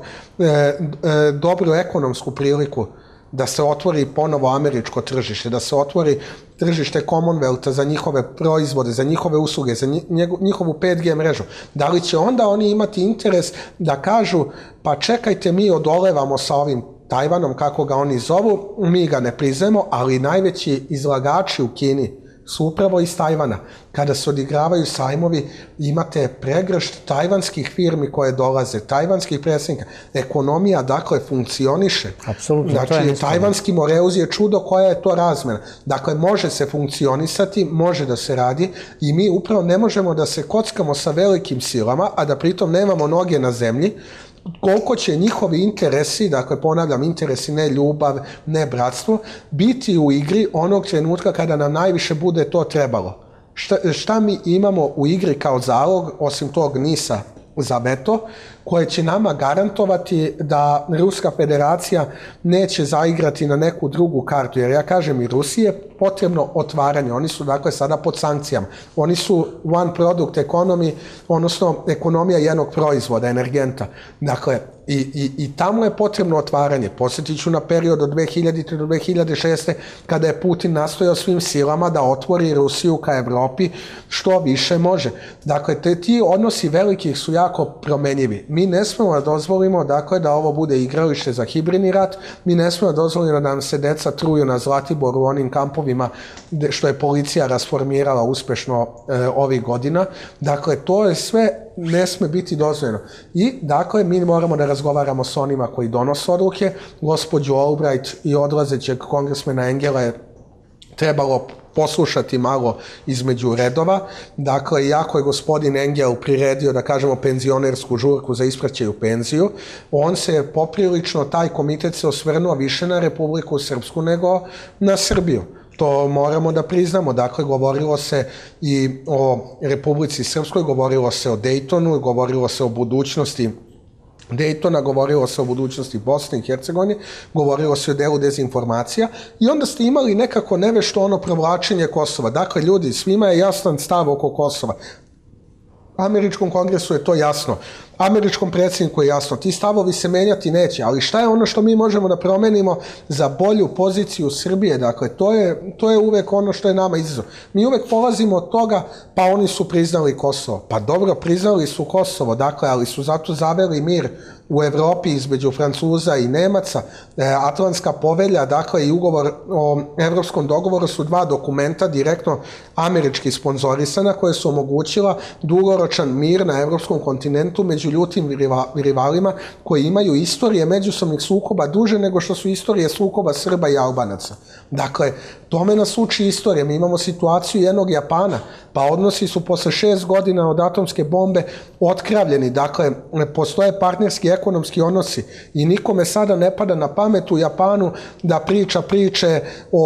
dobru ekonomsku priliku da se otvori ponovo američko tržište, da se otvori tržište Commonwealtha za njihove proizvode, za njihove usluge, za njihovu 5G mrežu. Da li će onda oni imati interes da kažu, pa čekajte, mi odolevamo sa ovim Tajvanom, kako ga oni zovu, mi ga ne priznajemo, ali najveći izlagači u Kini su upravo iz Tajvana. Kada se odigravaju sajmovi, imate pregršt tajvanskih firmi koje dolaze, tajvanskih predstavnika. Ekonomija, dakle, funkcioniše. Apsolutno. Znači, tajvanski Moreuz je čudo koja je to razmena. Dakle, može se funkcionisati, može da se radi i mi upravo ne možemo da se kockamo sa velikim silama, a da pritom nemamo noge na zemlji, koliko će njihovi interesi, dakle ponavljam, interesi, ne ljubav, ne bratstvo, biti u igri onog trenutka kada nam najviše bude to trebalo. Šta mi imamo u igri kao zalog, osim tog NIS-a za veto, koje će nama garantovati da Ruska federacija neće zaigrati na neku drugu kartu, jer ja kažem i Rusiji je potrebno otvaranje, oni su dakle sada pod sankcijama, oni su one product economy, odnosno ekonomija jednog proizvoda, energenta, dakle i tamo je potrebno otvaranje. Posjetit ću na period od 2000. do 2006. kada je Putin nastojao svim silama da otvori Rusiju ka Evropi što više može. Dakle, ti odnosi velikih su jako promenjivi. Mi ne smemo da dozvolimo, dakle, da ovo bude igralište za hibridni rat, mi ne smemo da dozvolimo da nam se deca truju na Zlatiboru u onim kampovima što je policija rasformirala uspešno ovih godina. Dakle, to je sve, ne sme biti dozvoljeno. I, dakle, mi moramo da razgovaramo s onima koji donose odluke. Gospođu Albright i odlazećeg kongresmena Engela je trebalo poslušati malo između redova. Dakle, iako je gospodin Engel priredio, da kažemo, penzionersku žurku za ispraćaju penziju, on se poprilično, taj komitet se osvrnuo više na Republiku Srpsku nego na Srbiju. To moramo da priznamo. Dakle, govorilo se i o Republici Srpskoj, govorilo se o Dejtonu, govorilo se o budućnosti Dejtona, govorilo se o budućnosti Bosne i Hercegovine, govorilo se o delu dezinformacija i onda ste imali nekako nevešto ono provlačenje Kosova. Dakle, ljudi, svima je jasan stav oko Kosova. Američkom kongresu je to jasno. američkom predsjedniku je jasno, ti stavovi se menjati neće, ali šta je ono što mi možemo da promenimo za bolju poziciju Srbije? Dakle, to je uvek ono što je nama izazov. Mi uvek polazimo od toga, pa oni su priznali Kosovo. Pa dobro, priznali su Kosovo, dakle, ali su zato zaveli mir u Evropi između Francuza i Nemaca. Atlantska povelja, dakle, i ugovor o evropskom dogovoru su dva dokumenta direktno američki sponzorisana koje su omogućila dugoročan mir na evropskom kontinentu među ljutim rivalima koji imaju istorije međusobnih sukoba duže nego što su istorije sukoba Srba i Albanaca. Dakle, tome nas uči istorija. Mi imamo situaciju jednog Japana, pa odnosi su posle 6 godina od atomske bombe otkravljeni. Dakle, postoje partnerski ekonomski odnosi i nikome sada ne pada na pamet u Japanu da priča priče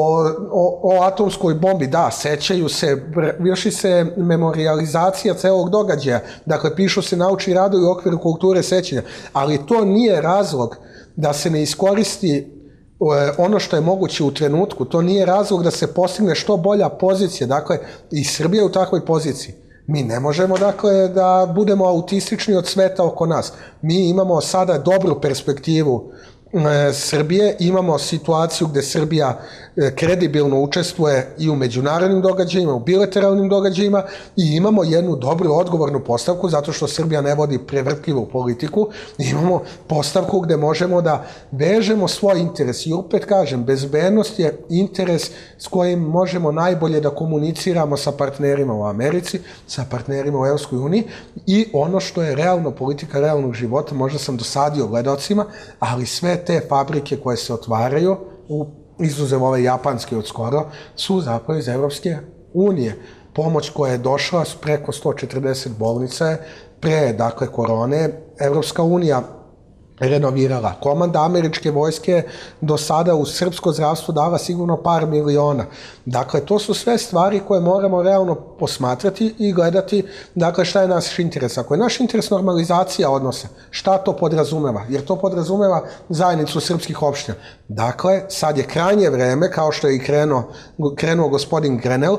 o atomskoj bombi. Da, sećaju se, vrši se memorializacija celog događaja. Dakle, pišu se naučni radovi u okviru kulture sećanja. Ali to nije razlog da se ne iskoristi ono što je moguće u trenutku. To nije razlog da se postigne što bolja pozicija. Dakle, i Srbija je u takvoj poziciji. Mi ne možemo, dakle, da budemo autistični od sveta oko nas. Mi imamo sada dobru perspektivu Srbije, imamo situaciju gde Srbija kredibilno učestvuje i u međunarodnim događajima, u bilateralnim događajima i imamo jednu dobru odgovornu postavku zato što Srbija ne vodi prevrtljivu politiku. Imamo postavku gde možemo da vežemo svoj interes i opet kažem, bezbednost je interes s kojim možemo najbolje da komuniciramo sa partnerima u Americi, sa partnerima u Evropskoj uniji i ono što je realno politika realnog života, možda sam dosadio gledalcima, ali sve te fabrike koje se otvaraju, izuzev ove japanske od skoro, su zapravo iz Evropske unije. Pomoć koja je došla preko 140 bolnica je pre, dakle, korone, Evropska unija renovirala. Komanda američke vojske do sada u srpsko zdravstvo dala sigurno par miliona. Dakle, to su sve stvari koje moramo realno posmatrati i gledati, dakle, šta je naš interes. Ako je naš interes normalizacija odnosa, šta to podrazumeva? Jer to podrazumeva zajednicu srpskih opština. Dakle, sad je krajnje vreme, kao što je i krenuo gospodin Grenell,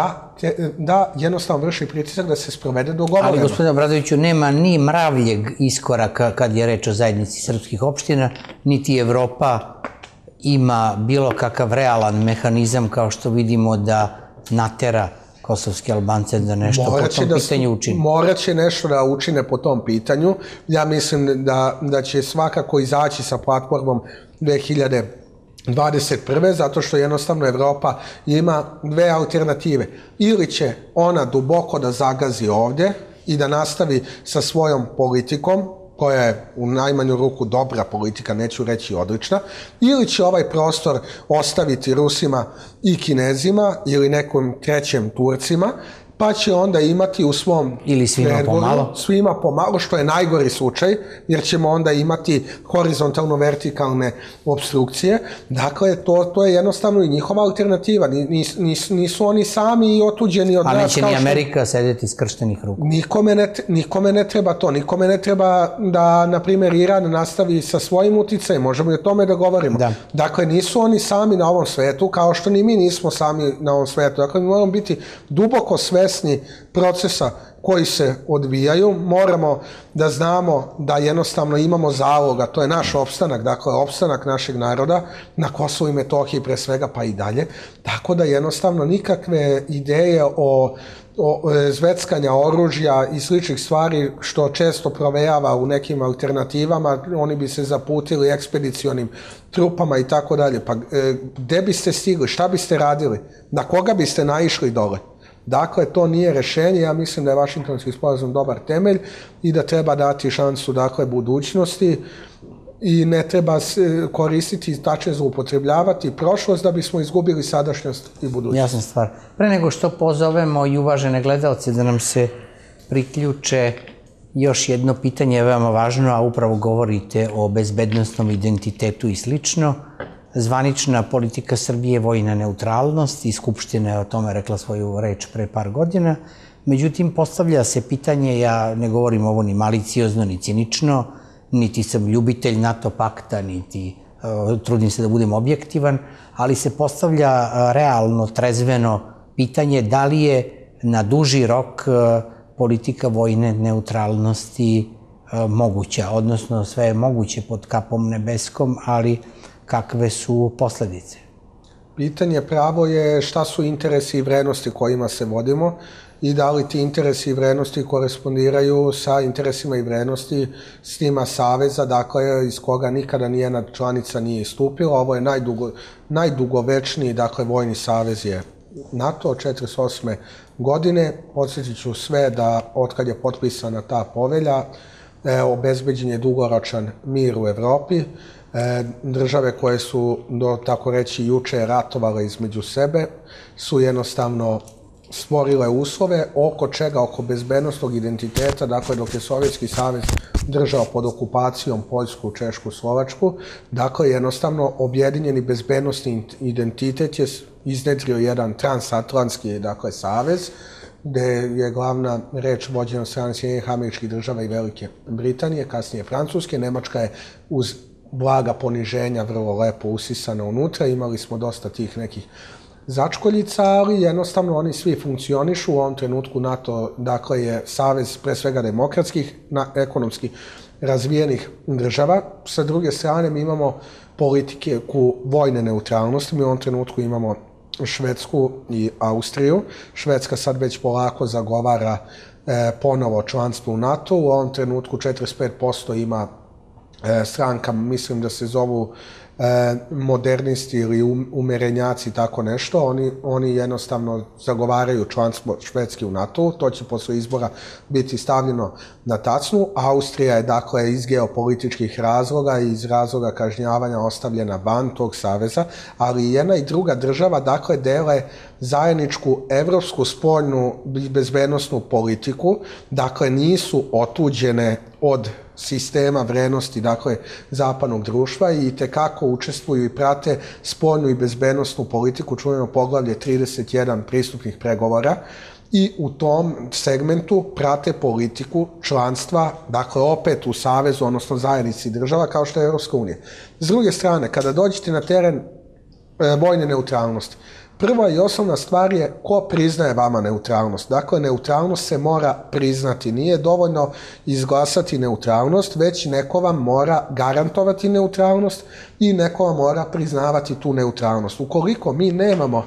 da jednostavno vrši pritisak da se sprovede dogovoreno. Ali, gospodine Obradoviću, nema ni mravljeg iskoraka kad je reč o zajednici srpskih opština, niti Evropa ima bilo kakav realan mehanizam kao što vidimo da natera kosovske Albance da nešto po tom pitanju učini. Moraće nešto da učine po tom pitanju. Ja mislim da će svakako izaći sa platformom 2021. zato što jednostavno Evropa ima dve alternative. Ili će ona duboko da zagazi ovde i da nastavi sa svojom politikom, koja je u najmanju ruku dobra politika, neću reći odlična, ili će ovaj prostor ostaviti Rusima i Kinezima ili nekom trećem Turcima, pa će onda imati u svom ili svima pomalo, što je najgori slučaj, jer ćemo onda imati horizontalno-vertikalne obstrukcije. Dakle, to je jednostavno i njihova alternativa. Nisu oni sami i otuđeni od nas. A neće ni Amerika sedeti skrštenih ruku. Nikome ne treba to. Nikome ne treba da, na primjer, Iran nastavi sa svojim uticajem. Možemo i o tome da govorimo. Dakle, nisu oni sami na ovom svetu, kao što ni mi nismo sami na ovom svetu. Dakle, mi moramo biti duboko svesni procesa koji se odvijaju, moramo da znamo da jednostavno imamo zaloga, to je naš opstanak, dakle opstanak našeg naroda na Kosovu i Metohiji pre svega, pa i dalje, tako da jednostavno nikakve ideje o zveckanja oružja i sličnih stvari što često provejava u nekim alternativama, oni bi se zaputili ekspedicionim trupama i tako dalje. Pa gde biste stigli, šta biste radili, na koga biste naišli dole? Dakle, to nije rešenje. Ja mislim da je Vašingtonski sporazum dobar temelj i da treba dati šansu, dakle, budućnosti i ne treba koristiti, tačnije zloupotrebljavati prošlost da bismo izgubili sadašnjost i budućnost. Jasna stvar. Pre nego što pozovemo i uvažene gledalce da nam se priključe, još jedno pitanje je veoma važno, a upravo govorite o bezbednostnom identitetu i slično. Zvanična politika Srbije je vojna neutralnost i Skupština je o tome rekla svoju reč pre par godina. Međutim, postavlja se pitanje, ja ne govorim ovo ni maliciozno, ni cinično, niti sam ljubitelj NATO pakta, niti trudim se da budem objektivan, ali se postavlja realno, trezveno pitanje da li je na duži rok politika vojne neutralnosti moguća, odnosno sve je moguće pod kapom nebeskom, ali kakve su posledice? Pitanje pravo je šta su interesi i vrednosti kojima se vodimo i da li ti interesi i vrednosti korespondiraju sa interesima i vrednosti s njima saveza, dakle, iz koga nikada nijedna članica nije istupila. Ovo je najdugovečniji, dakle, vojni savez je NATO od 1948. godine. Podsjetit ću sve da otkad je potpisana ta povelja, obezbeđen je dugoročan mir u Evropi. Države koje su, tako reći, juče ratovale između sebe su jednostavno stvorile uslove oko čega, oko bezbednosnog identiteta, dakle dok je Sovjetski savez držao pod okupacijom Poljsku, Češku, Slovačku, dakle jednostavno objedinjeni bezbednosni identitet je iznedrio jedan transatlantski, dakle, savez, gde je glavna reč vođena od strane Sjedinjenih Američkih Država i Velike Britanije, kasnije Francuske. Nemačka je uz blaga poniženja vrlo lepo usisana unutra, imali smo dosta tih nekih začkoljica, ali jednostavno oni svi funkcionišu. U ovom trenutku NATO, dakle, je savez pre svega demokratskih, ekonomski razvijenih država. Sa druge strane, mi imamo politiku vojne neutralnosti. Mi u ovom trenutku imamo Švedsku i Austriju. Švedska sad već polako zagovara ponovo članstvo u NATO. U ovom trenutku 45% ima stranka, mislim da se zovu modernisti ili umerenjaci, tako nešto. Oni jednostavno zagovaraju članstvo Švedske u NATO. To će posle izbora biti stavljeno na tacnu. Austrija je, dakle, iz geopolitičkih razloga i iz razloga kažnjavanja ostavljena van tog saveza, ali jedna i druga država, dakle, dele zajedničku evropsku spoljnu bezbednosnu politiku, dakle, nisu otuđene od sistema vrednosti, dakle, zapadnog društva i tekako učestvuju i prate spoljnu i bezbednosnu politiku, čujemo poglavlje 31 pristupnih pregovora, i u tom segmentu prate politiku članstva, dakle, opet u savezu, odnosno zajednici država, kao što je Evropska unija. S druge strane, kada dođete na teren vojne neutralnosti, prva i osnovna stvar je ko priznaje vama neutralnost. Dakle, neutralnost se mora priznati. Nije dovoljno izglasati neutralnost, već neko vam mora garantovati neutralnost i neko vam mora priznavati tu neutralnost. Ukoliko mi nemamo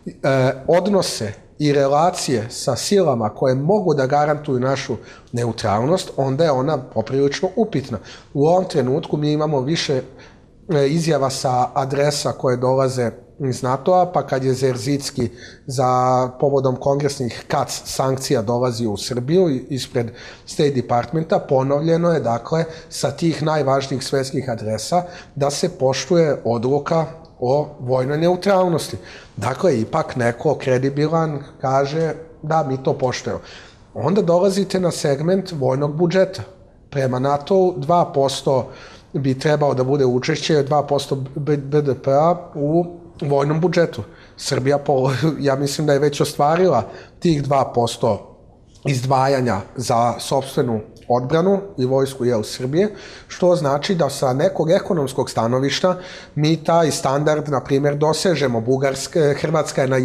odnose i relacije sa silama koje mogu da garantuju našu neutralnost, onda je ona poprilično upitna. U ovom trenutku mi imamo više izjava sa adresa koje dolaze iz NATO-a, pa kad je Zerzicki za povodom kongresnih KAC sankcija dolazio u Srbiju ispred State Departmenta, ponovljeno je, dakle, sa tih najvažnijih svetskih adresa da se poštuje odluka o vojnoj neutralnosti. Dakle, ipak neko kredibilan kaže da mi to poštujemo. Onda dolazite na segment vojnog budžeta. Prema NATO-u 2% bi trebao da bude učešće 2% BDP-a u vojnom budžetu. Srbija, ja mislim da je već ostvarila tih 2% izdvajanja za sopstvenu odbranu i vojsku Srbije, što znači da sa nekog ekonomskog stanovišta mi taj standard, na primjer, dosežemo. Hrvatska je na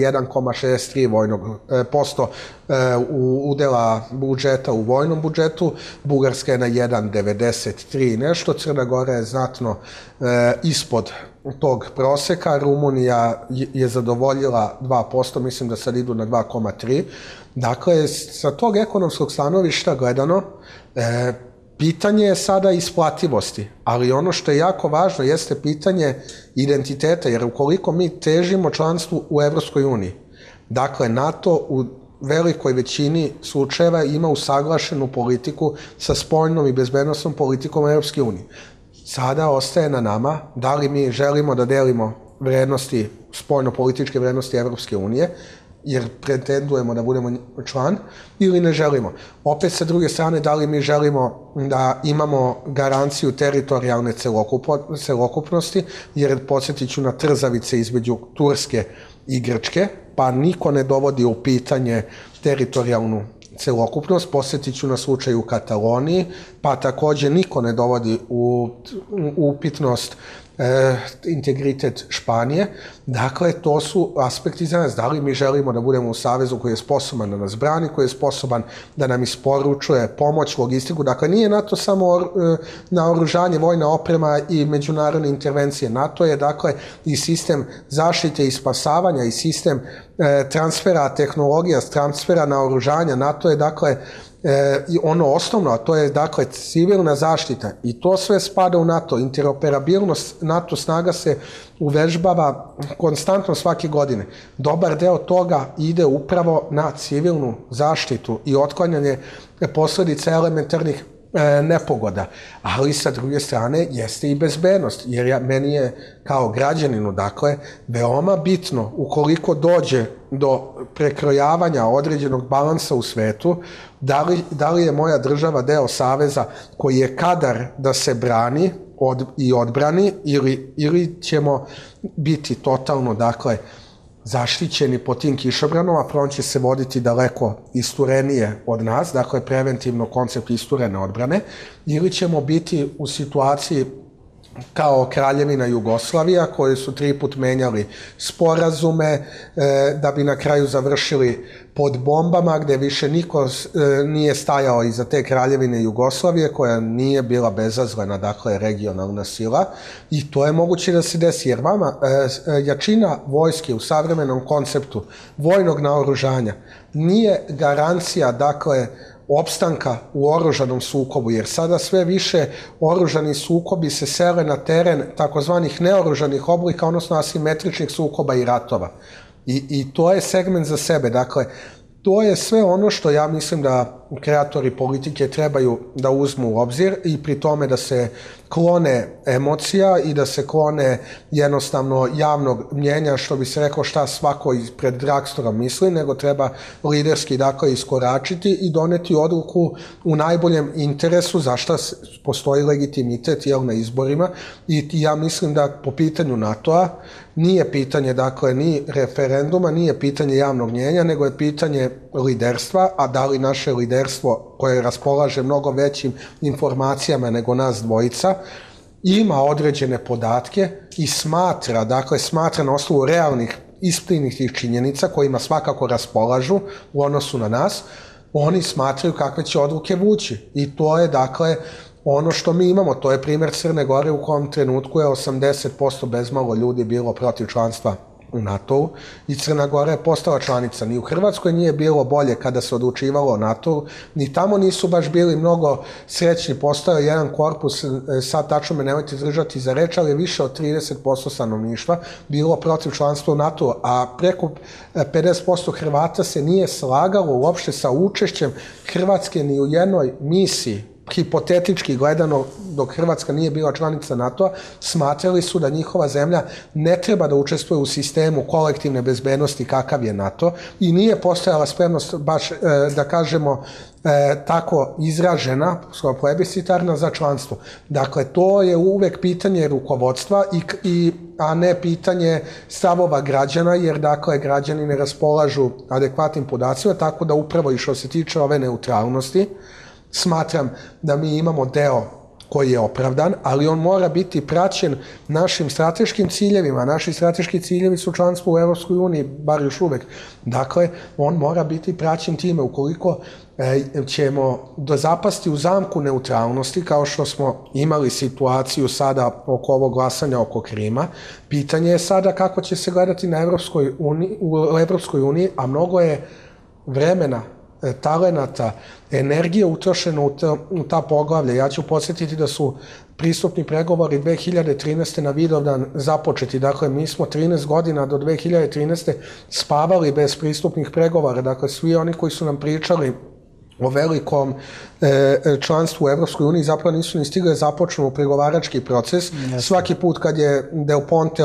1,63% udela budžeta u vojnom budžetu, Bugarska je na 1,93 nešto, Crna Gora je znatno ispod tog proseka, Rumunija je zadovoljila 2%, mislim da sad idu na 2,3%. Dakle, sa tog ekonomskog stanovišta gledano, pitanje je sada isplativosti, ali ono što je jako važno jeste pitanje identiteta, jer ukoliko mi težimo članstvu u Evropskoj uniji, dakle, NATO u velikoj većini slučajeva ima usaglašenu politiku sa spoljnom i bezbednosnom politikom Evropske unije. Sada ostaje na nama da li mi želimo da delimo vrednosti, spoljno-političke vrednosti Evropske unije, jer pretendujemo da budemo član, ili ne želimo. Opet, sa druge strane, da li mi želimo da imamo garanciju teritorijalne celokupnosti, jer podsjetit ću na trzavice između Turske i Grčke, pa niko ne dovodi u pitanje teritorijalnu celokupnost, posjetit ću na slučaj u Kataloniji, pa takođe niko ne dovodi u upitnost integritet Španije. Dakle, to su aspekti za nas. Da li mi želimo da budemo u savezu koji je sposoban da nas brani, koji je sposoban da nam isporučuje pomoć, logistiku. Dakle, nije NATO samo naoružanje, vojna oprema i međunarodne intervencije. NATO je, dakle, i sistem zaštite i spasavanja i sistem transfera tehnologija, transfera naoružanja. NATO je, dakle, ono osnovno, a to je, dakle, civilna zaštita. I to sve spada u NATO. Interoperabilnost NATO snaga se uvežbava konstantno svake godine. Dobar deo toga ide upravo na civilnu zaštitu i otklanjanje posledica elementarnih nepogoda, ali sa druge strane jeste i bezbednost, jer meni je kao građaninu, dakle, veoma bitno ukoliko dođe do prekrojavanja određenog balansa u svetu, da li je moja država deo saveza koji je kadar da se brani i odbrani ili ćemo biti totalno, dakle, zaštićeni po tim kišobranom, a front će se voditi daleko isturenije od nas, dakle preventivno koncept isturene odbrane, ili ćemo biti u situaciji kao Kraljevina Jugoslavija, koji su 3 put menjali sporazume, da bi na kraju završili pod bombama, gde više niko nije stajao iza te Kraljevine Jugoslavije, koja nije bila bezazlena, dakle, regionalna sila, i to je moguće da se desi, jer vama jačina vojske u savremenom konceptu vojnog naoružanja nije garancija, dakle, opstanka u oružanom sukobu, jer sada sve više oružani sukobi se sele na teren takozvanih neoružanih oblika, odnosno asimetričnih sukoba i ratova. I to je segment za sebe. Dakle, to je sve ono što ja mislim da kreatori politike trebaju da uzmu u obzir i pri tome da se klone emocija i da se klone jednostavno javnog mnjenja, što bi se rekao šta svako pred dragstorom misli, nego treba liderski, dakle, iskoračiti i doneti odluku u najboljem interesu, za šta postoji legitimitet, na izborima. I ja mislim da po pitanju NATO-a nije pitanje, dakle, ni referenduma, nije pitanje javnog mnjenja, nego je pitanje liderstva, a da li naše liderstvo, koje raspolaže mnogo većim informacijama nego nas dvojica, ima određene podatke i smatra na osnovu realnih istinitih činjenica kojima svakako raspolažu u odnosu na nas, oni smatraju kakve će odluke vući. I to je, dakle, ono što mi imamo. To je primjer Crne Gore, u kom trenutku je 80% bezmalo ljudi bilo protiv članstva u NATO-u i Crna Gora je postala članica. Ni u Hrvatskoj nije bilo bolje kada se odlučivalo o NATO-u, ni tamo nisu baš bili mnogo srećni. Postojao jedan korpus, sad tačno me nemojte držati za reč, ali je više od 30% stanovništva bilo protiv članstva u NATO-u, a preko 50% Hrvata se nije slagalo uopšte sa učešćem Hrvatske ni u jednoj misiji. Hipotetički gledano, dok Hrvatska nije bila članica NATO-a, smatrali su da njihova zemlja ne treba da učestvuje u sistemu kolektivne bezbednosti kakav je NATO i nije postojala spremnost, baš da kažemo, tako izražena, plebiscitarna, za članstvo. Dakle, to je uvek pitanje rukovodstva, a ne pitanje stavova građana, jer, dakle, građani ne raspolažu adekvatnim podacima, tako da upravo i što se tiče ove neutralnosti, smatram da mi imamo deo koji je opravdan, ali on mora biti praćen našim strateškim ciljevima. Naši strateški ciljevi su članstvo u Evropskoj uniji, bar još uvek. Dakle, on mora biti praćen time. Ukoliko ćemo zapasti u zamku neutralnosti, kao što smo imali situaciju sada oko ovog glasanja oko Krima, pitanje je sada kako će se gledati u Evropskoj uniji, a mnogo je vremena, talenata, energije utrošeno u ta poglavlja. Ja ću podsjetiti da su pristupni pregovori 2013. na Vidovdan započeti. Dakle, mi smo 13 godina do 2013. spavali bez pristupnih pregovora. Dakle, svi oni koji su nam pričali o velikom članstvu u Evropskoj uniji zapravo nisu ni stigli započnu pregovarački proces. Svaki put kad je Del Ponte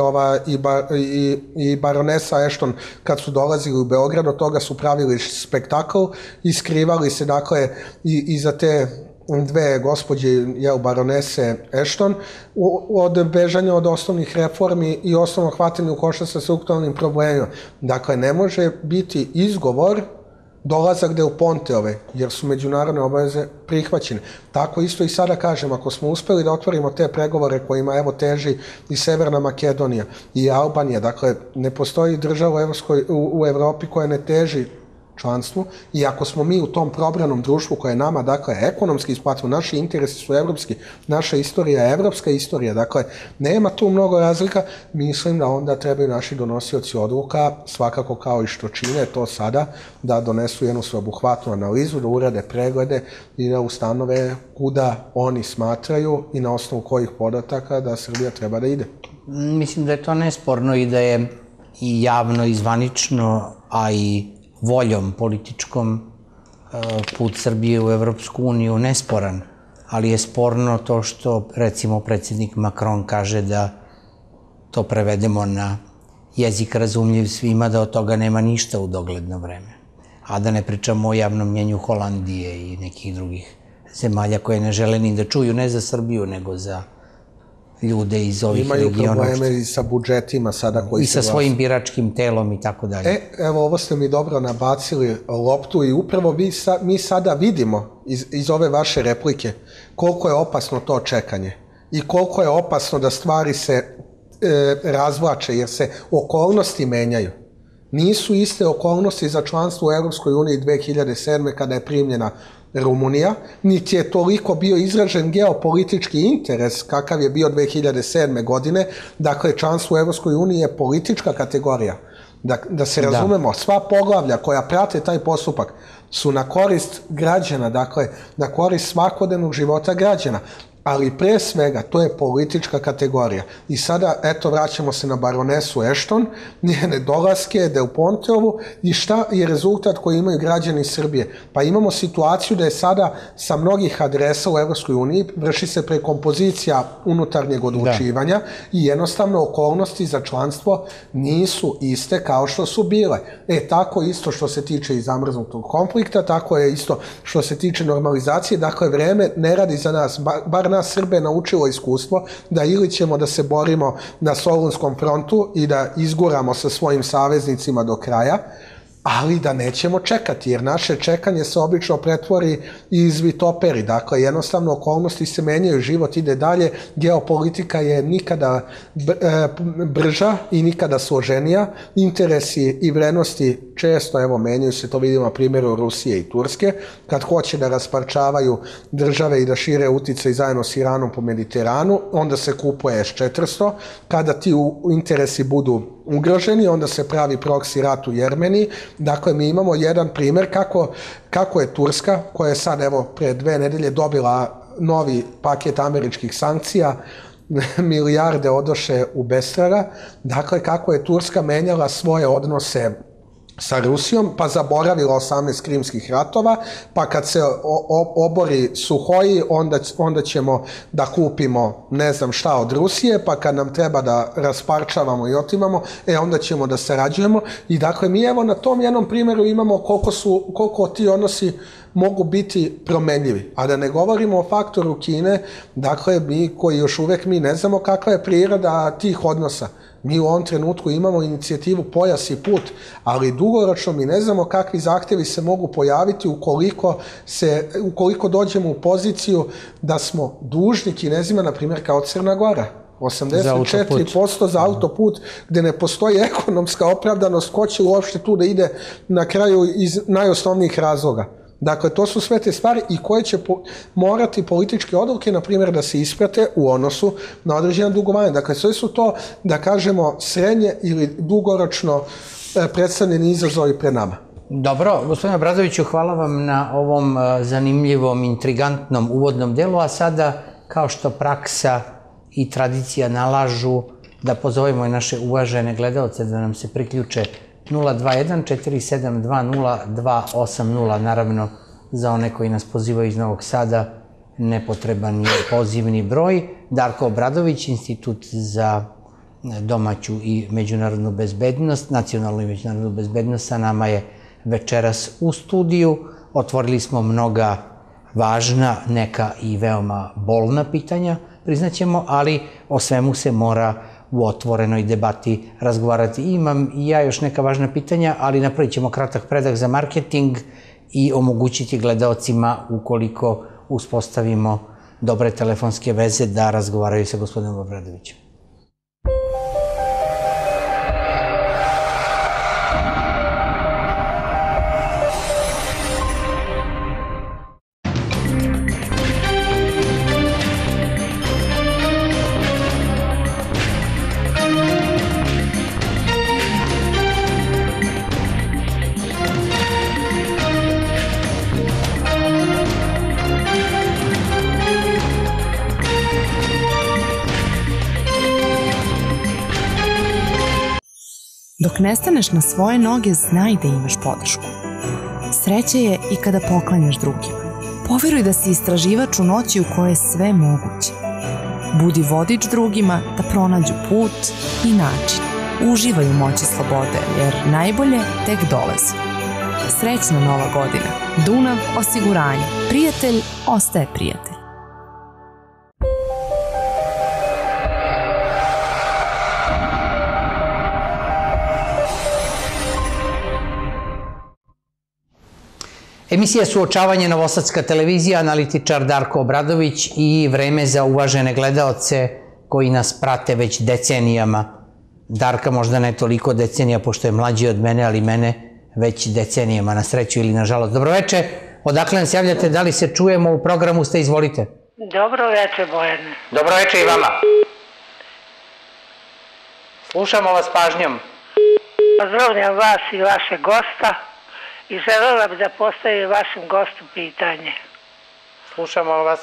i baronesa Ashton, kad su dolazili u Beograd, od toga su pravili spektakl i skrivali se, dakle, iza te dve gospođe, baronese Ashton, od bežanja od osnovnih reformi i osnovnog hvatanja u koštac sa strukturalnim problemima. Dakle, ne može biti izgovor dolazak Del Ponteove, jer su međunarodne obaveze prihvaćene. Tako isto i sada kažem, ako smo uspeli da otvorimo te pregovore kojima evo teži i Severna Makedonija i Albanija, dakle ne postoji država u Evropi koja ne teži članstvu, i ako smo mi u tom probranom društvu koje je nama, dakle, ekonomski isplativo, naši interesi su evropski, naša istorija je evropska istorija, dakle, nema tu mnogo razlika, mislim da onda trebaju naši donosioci odluka, svakako kao i što čine to sada, da donesu jednu sveobuhvatnu analizu, da urade preglede i da ustanove kuda oni smatraju i na osnovu kojih podataka da Srbija treba da ide. Mislim da je to nesporno i da je i javno i zvanično, a i voljom političkom put Srbije u Evropsku uniju nesporan, ali je sporno to što, recimo, predsjednik Macron kaže da to prevedemo na jezik razumljiv svima, da od toga nema ništa u dogledno vreme. A da ne pričamo o javnom mnjenju Holandije i nekih drugih zemalja koje ne žele ni da čuju, ne za Srbiju, nego za ljude iz ovih regiona. Imaju probleme i sa budžetima sada koji se i sa svojim biračkim telom i tako dalje. Evo, ovo ste mi dobro nabacili loptu i upravo mi sada vidimo iz ove vaše replike koliko je opasno to čekanje i koliko je opasno da stvari se razvlače jer se okolnosti menjaju. Nisu iste okolnosti za članstvo u Evropskoj uniji 2007. kada je primljena Rumunija, niti je toliko bio izražen geopolitički interes kakav je bio 2007. godine. Dakle, članstvo u Evropskoj uniji je politička kategorija. Da se razumemo, sva poglavlja koja prate taj postupak su na korist građana, dakle, na korist svakodnevnog života građana. Ali pre svega, to je politička kategorija. I sada, eto, vraćamo se na baronesu Ashton, njene dolaske, Del Ponteovu, i šta je rezultat koji imaju građani Srbije. Pa imamo situaciju da je sada sa mnogih adresa u Evropskoj uniji vrši se prekompozicija unutarnjeg odlučivanja i jednostavno okolnosti za članstvo nisu iste kao što su bile. Tako isto što se tiče i zamrznutog konflikta, tako je isto što se tiče normalizacije. Dakle, vreme ne radi za nas, bar nas Srbe naučilo iskustvo da ili ćemo da se borimo na Solunskom frontu i da izguramo sa svojim saveznicima do kraja, ali da nećemo čekati, jer naše čekanje se obično pretvori iz vitoperi. Dakle, jednostavno okolnosti se menjaju, život ide dalje, geopolitika je nikada brža i nikada složenija, interesi i vrednosti često, evo, menjaju se, to vidimo na primjeru Rusije i Turske, kad hoće da rasparčavaju države i da šire uticaj zajedno s Iranom po Mediteranu, onda se kupuje S-400, kada ti interesi budu ugroženi, onda se pravi proksi rat u Jermeniji. Dakle, mi imamo jedan primjer kako je Turska, koja je sad, evo, pre 2 nedelje dobila novi paket američkih sankcija, milijarde odoše u bestraga, dakle, kako je Turska menjala svoje odnose sa Rusijom, pa zaboravila 18 krimskih ratova, pa kad se obori Suhoji, onda ćemo da kupimo ne znam šta od Rusije, pa kad nam treba da rasparčavamo i otimamo, onda ćemo da sarađujemo. I dakle, mi evo na tom jednom primjeru imamo koliko ti odnosi mogu biti promenljivi. A da ne govorimo o faktoru Kine, dakle, mi koji još uvek mi ne znamo kakva je priroda tih odnosa. Mi u ovom trenutku imamo inicijativu Pojas i put, ali dugoročno mi ne znamo kakvi zahtevi se mogu pojaviti ukoliko dođemo u poziciju da smo dužni Kinezima, na primjer kao Crna Gora. 84% za autoput, gde ne postoji ekonomska opravdanost ko će uopšte tu da ide na kraju iz najosnovnijih razloga. Dakle, to su sve te stvari i koje će morati političke odluke, na primjer, da se isprate u odnosu na određena dugovanja. Dakle, sve su to, da kažemo, srednje ili dugoročno predstavljeni izazovi pred nama. Dobro, gospodine Obradoviću, hvala vam na ovom zanimljivom, intrigantnom uvodnom delu, a sada, kao što praksa i tradicija nalažu, da pozovemo i naše uvažene gledalce da nam se priključe 021-472-0280, naravno za one koji nas pozivaju iz Novog Sada, nepotreban je pozivni broj. Darko Obradović, Institut za domaću i međunarodnu bezbednost, nacionalnu i međunarodnu bezbednost, sa nama je večeras u studiju. Otvorili smo mnoga važna, neka i veoma bolna pitanja, priznaćemo, ali o svemu se mora u otvorenoj debati razgovarati. Imam i ja još neka važna pitanja, ali napravit ćemo kratak predah za marketing i omogućiti gledaocima, ukoliko uspostavimo dobre telefonske veze, da razgovaraju sa gospodinom Obradovićem. Dok ne staneš na svoje noge, znaj da imaš podršku. Sreća je i kada poklanjaš drugima. Poveruj da si istraživač u noći u kojoj je sve moguće. Budi vodič drugima da pronađu put i način. Uživaj u moći slobode, jer najbolje tek dolazi. Srećna Nova godina. Dunav osiguranje. Prijatelj ostaje prijatelj. Emisija Suočavanje, Novosadska televizija, analitičar Darko Obradović i vreme za uvažene gledaoce koji nas prate već decenijama. Darka možda ne toliko decenija, pošto je mlađi od mene, ali mene već decenijama, na sreću ili na žalost. Dobroveče, odakle nam se javljate, da li se čujemo u programu, ste, izvolite. Dobroveče, Bojane. Dobroveče i vama. Slušamo vas pažnjom. Pozdravljam vas i vaše gosta i želela bih da postavim vašem gostu pitanje. Slušamo vas.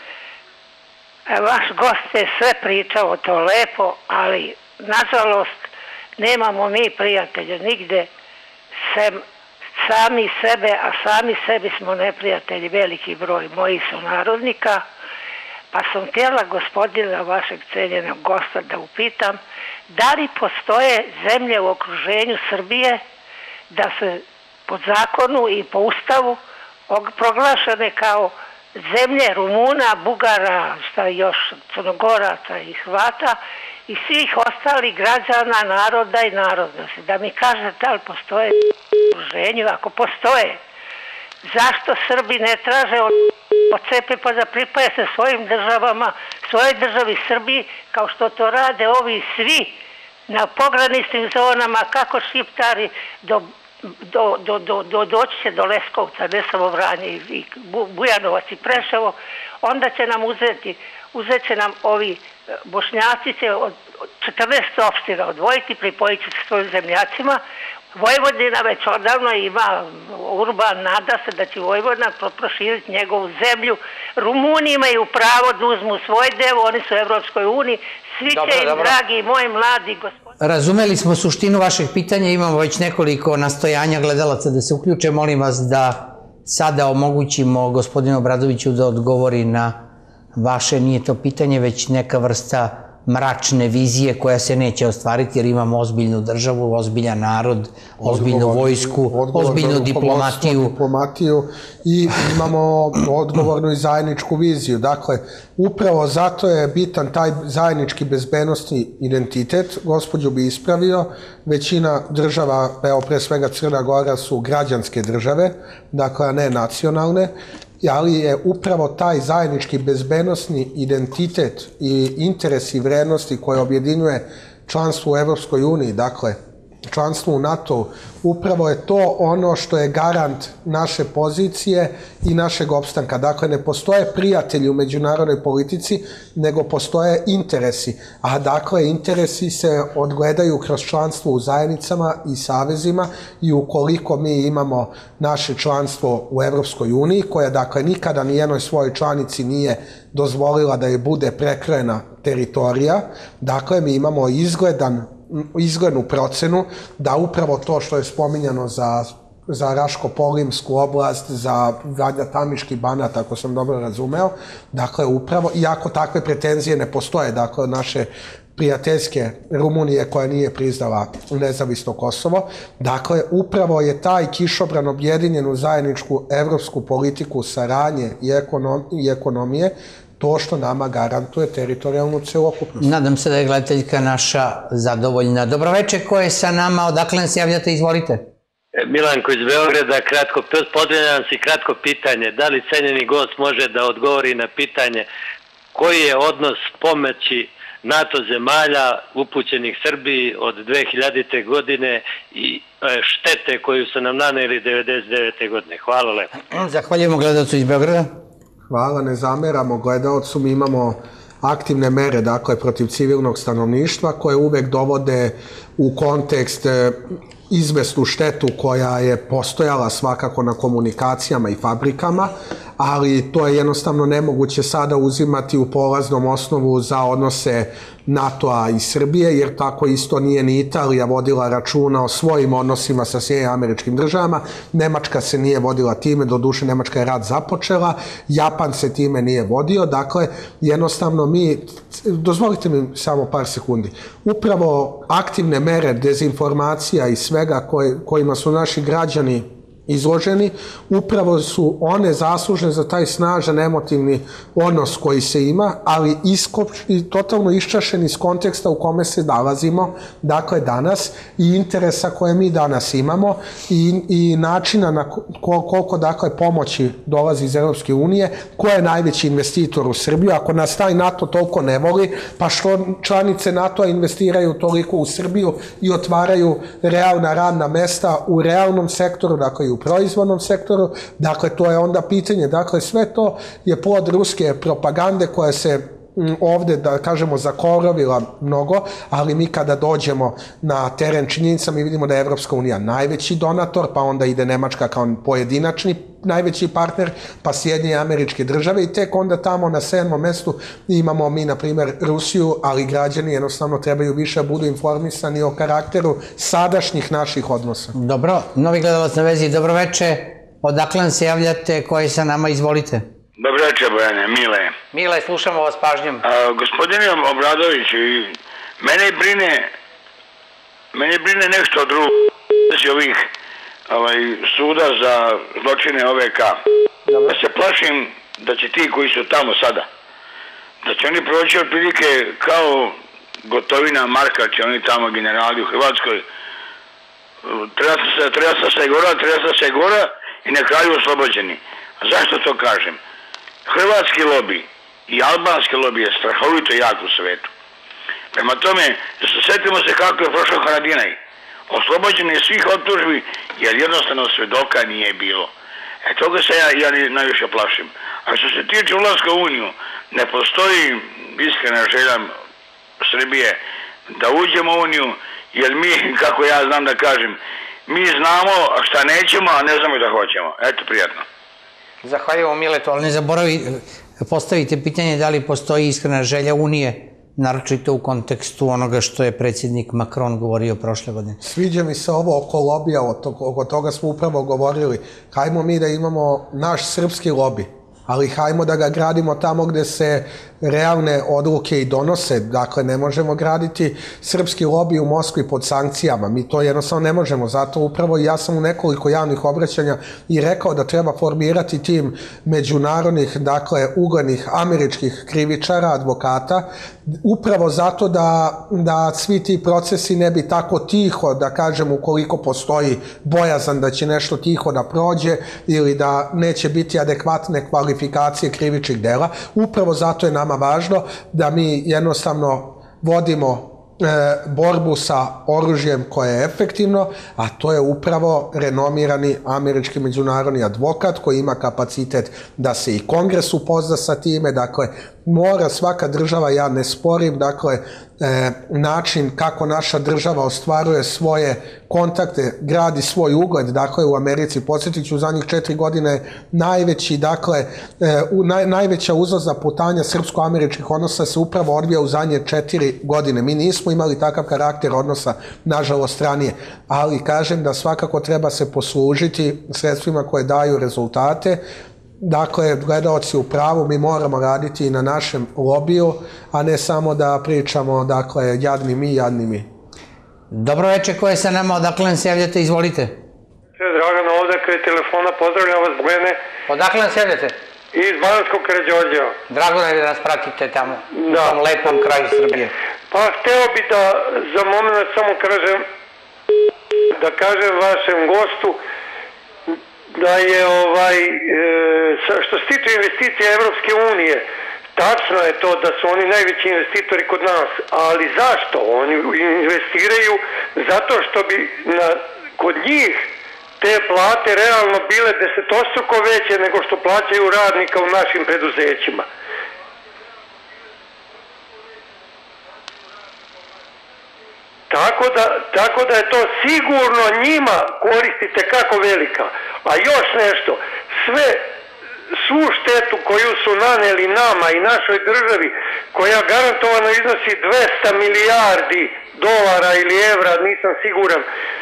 Vaš gost je sve pričao to lepo, ali nažalost nemamo mi prijatelja nigde sem sami sebe, a sami sebi smo neprijatelji, veliki broj mojih sunarodnika, pa sam htjela gospodina vašeg cenjenog gosta da upitam da li postoje zemlje u okruženju Srbije da se po zakonu i po ustavu proglašene kao zemlje Rumuna, Bugara, šta još, Crnogoraca i Hrvata i svih ostalih građana, naroda i narodnosti. Da mi kažete da li postoje u okruženju, ako postoje, zašto Srbi ne traže od cepe pa da pripaje se svojim državama, svojoj državi Srbiji, kao što to rade ovi svi na pograničnim zonama, kako Šiptari doći će do Leskovca, ne samo Vranje i Bujanovac i Preševo, onda će nam uzet će nam ovi Bošnjaci će od 14 opština odvojiti, pripojit će se svojim zemljacima. Vojvodina već odavno ima, Urban nada se da će Vojvodina proširiti njegovu zemlju. Rumuni imaju pravo da uzmu svoj deo, oni su u Evropskoj uniji, svi će im, dragi moji mladi gospodine. Razumeli smo suštinu vašeg pitanja, imamo već nekoliko nastojanja gledalaca da se uključe. Molim vas da sada omogućimo gospodinu Obradoviću da odgovori na vaše, nije to pitanje, već neka vrsta mračne vizije koja se neće ostvariti, jer imamo ozbiljnu državu, ozbiljan narod, ozbiljnu vojsku, ozbiljnu diplomatiju i imamo odgovornu i zajedničku viziju. Dakle, upravo zato je bitan taj zajednički bezbednosni identitet. Gospođu bi ispravio, većina država, evo pre svega Crna Gora, su građanske države, dakle, a ne nacionalne, ali je upravo taj zajednički bezbednosni identitet i interes i vrednosti koje objedinjuje članstvo u Evropskoj uniji, dakle, članstvo u NATO, upravo je to ono što je garant naše pozicije i našeg opstanka. Dakle, ne postoje prijatelji u međunarodnoj politici, nego postoje interesi. A dakle, interesi se odgledaju kroz članstvo u zajednicama i savezima i ukoliko mi imamo naše članstvo u Evropskoj uniji, koja dakle nikada nijednoj svojoj članici nije dozvolila da je bude prekrojena teritorija, dakle, mi imamo izglednu procenu da upravo to što je spominjano za Raško-Polimsku oblast, za Tamiški Banat, ako sam dobro razumeo, dakle upravo, iako takve pretenzije ne postoje, dakle naše prijateljske Rumunije koja nije priznala nezavisno Kosovo, dakle upravo je taj kišobran objedinjen u zajedničku evropsku politiku saradnje i ekonomije, to što nama garantuje teritorijalnu celokupnost. Nadam se da je gledateljka naša zadovoljna. Dobroveče, ko je sa nama, odakle se javljate, izvolite. Milanko iz Beograda, kratko, pozdravljam se, kratko pitanje. Da li cenjeni gost može da odgovori na pitanje koji je odnos pomoći NATO zemalja upućenih Srbiji od 2000. godine i štete koju su nam naneli 99. godine? Hvala lepo. Zahvaljujemo gledalcu iz Beograda. Hvala, ne zameramo gledalcu, mi imamo aktivne mere, dakle, protiv civilnog stanovništva koje uvek dovode u kontekst izvesnu štetu koja je postojala svakako na komunikacijama i fabrikama, ali to je jednostavno nemoguće sada uzimati u polaznom osnovu za odnose NATO-a i Srbije, jer tako isto nije ni Italija vodila računa o svojim odnosima sa Sjedinjenim Američkim Državama. Nemačka se nije vodila time, doduše Nemačka je rat započela, Japan se time nije vodio, dakle jednostavno mi, dozvolite mi samo par sekundi, upravo aktivne mere dezinformacija i svega kojima su naši građani izloženi, upravo su one zaslužne za taj snažan emotivni odnos koji se ima, ali totalno iščašen iz konteksta u kome se nalazimo, dakle danas, i interesa koje mi danas imamo i načina na koliko dakle pomoći dolazi iz Europske unije, ko je najveći investitor u Srbiju. Ako nas taj NATO toliko ne voli, pa što članice NATO-a investiraju toliko u Srbiju i otvaraju realna radna mesta u realnom sektoru, dakle i u proizvodnom sektoru, dakle to je onda pitanje, dakle sve to je plod ruske propagande koja se ovde, da kažemo, zakorovila mnogo, ali mi kada dođemo na teren činjenica mi vidimo da je Evropska unija najveći donator, pa onda ide Nemačka kao pojedinačni najveći partner, pa Sjedinjene Američke Države i tek onda tamo na 7. mestu imamo mi, na primer, Rusiju, ali građani jednostavno trebaju više budu informisani o karakteru sadašnjih naših odnosa. Dobro, novi gledalac na vezi, dobroveče, odakle se javljate, ko je sa nama, izvolite. Dobroveče, Bojane, Mile. Mile, slušamo vas pažnjom. Gospodine Obradović, mene brine nešto drugo, ovih suda za zločine OVK. Ja se plašim da će ti koji su tamo sada, da će oni proći otprilike kao Gotovina, Markač, oni tamo generali u Hrvatskoj, treba se gora i na kraju oslobođeni. A zašto to kažem? Hrvatski lobi i albanski lobi je strahovito jak u svetu. Prema tome, setimo se kako je prošao Haradinaj. Oslobođen je svih optužbi, jer jednostavno svedoka nije bilo. Toga se ja najviše plašim. A što se tiče ulaska u Uniju, ne postoji iskrena želja Srbije da uđemo u Uniju, jer mi, kako ja znam da kažem, mi znamo šta nećemo, a ne znamo da hoćemo. Eto, prijatno. Zahvaljujemo Miletu, ali ne zaboravi postavite pitanje da li postoji iskrena želja Unije, naročito u kontekstu onoga što je predsjednik Macron govorio prošle godine. Sviđa mi se ovo oko lobija, oko toga smo upravo govorili. Hajmo mi da imamo naš srpski lobi, ali hajmo da ga gradimo tamo gde se realne odluke i donose. Dakle, ne možemo graditi srpski lobi u Moskvi pod sankcijama. Mi to jednostavno ne možemo. Zato upravo ja sam u nekoliko javnih obraćanja i rekao da treba formirati tim međunarodnih, dakle, uglednih američkih krivičara, advokata, upravo zato da svi ti procesi ne bi tako tiho, da kažem, ukoliko postoji bojazan da će nešto tiho da prođe ili da neće biti adekvatne kvalifikacije krivičnih dela. Upravo zato je nama važno da mi jednostavno vodimo borbu sa oružjem koje je efektivno, a to je upravo renomirani američki međunarodni advokat koji ima kapacitet da se i Kongres upozna sa time. Dakle, mora svaka država, ja ne sporim, dakle, način kako naša država ostvaruje svoje kontakte, gradi svoj ugled, dakle, u Americi, podsjetit ću, u zadnjih 4 godine najveći, dakle, najveća uzlazna putanja srpsko-američkih odnosa se upravo odvija u zadnje 4 godine. Mi nismo imali takav karakter odnosa, nažalost, ranije, ali kažem da svakako treba se poslužiti sredstvima koje daju rezultate. Dakle, gledaoci u pravu, mi moramo raditi i na našem lobiju, a ne samo da pričamo, dakle, jadni mi, jadni mi. Dobro večer, ko je sa nama, odakle se javljate, izvolite. Dragana ovde kraj telefona, pozdravljam vas, Bojane. Odakle se javljate? iz Banatskog Karađorđeva. Drago nam je da nas pratite tamo, u tom lepom kraju Srbije. Pa hteo bi da za moment samo kažem vašem gostu da je što se tiče investicija Evropske unije, tačno je to da su oni najveći investitori kod nas, ali zašto? Oni investiraju zato što bi kod njih te plate realno bile desetostruko veće nego što plaćaju radnika u našim preduzećima. Tako da je to sigurno njima koristite kako velika. A još nešto, svu štetu koju su naneli nama i našoj državi, koja garantovano iznosi 200 milijardi dolara ili evra, nisam siguran,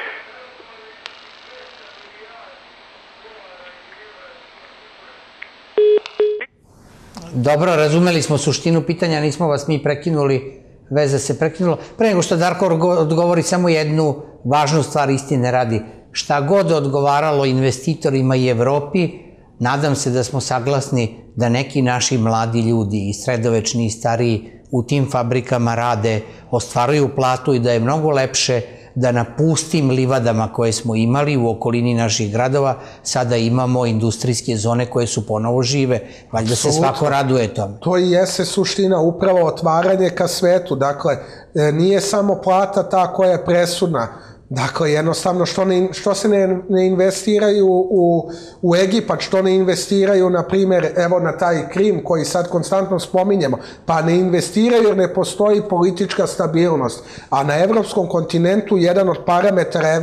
Dobro, razumeli smo suštinu pitanja, nismo vas mi prekinuli, veza se prekinula. Pre nego što Darko odgovori, samo jednu važnu stvar istine radi. Šta god odgovaralo investitorima i Evropi, nadam se da smo saglasni da neki naši mladi ljudi, i sredovečni i stariji, u tim fabrikama rade, ostvaruju platu i da je mnogo lepše da na pustim livadama koje smo imali u okolini naših gradova sada imamo industrijske zone koje su ponovo žive. Valjda se svako raduje tome. To i jeste suština, upravo otvaranje ka svetu. Dakle, nije samo plata ta koja je presudna. Dakle, jednostavno, što se ne investiraju u Egipat, što ne investiraju, na primjer, evo na taj Krim koji sad konstantno spominjemo, pa ne investiraju jer ne postoji politička stabilnost. A na evropskom kontinentu jedan od parametara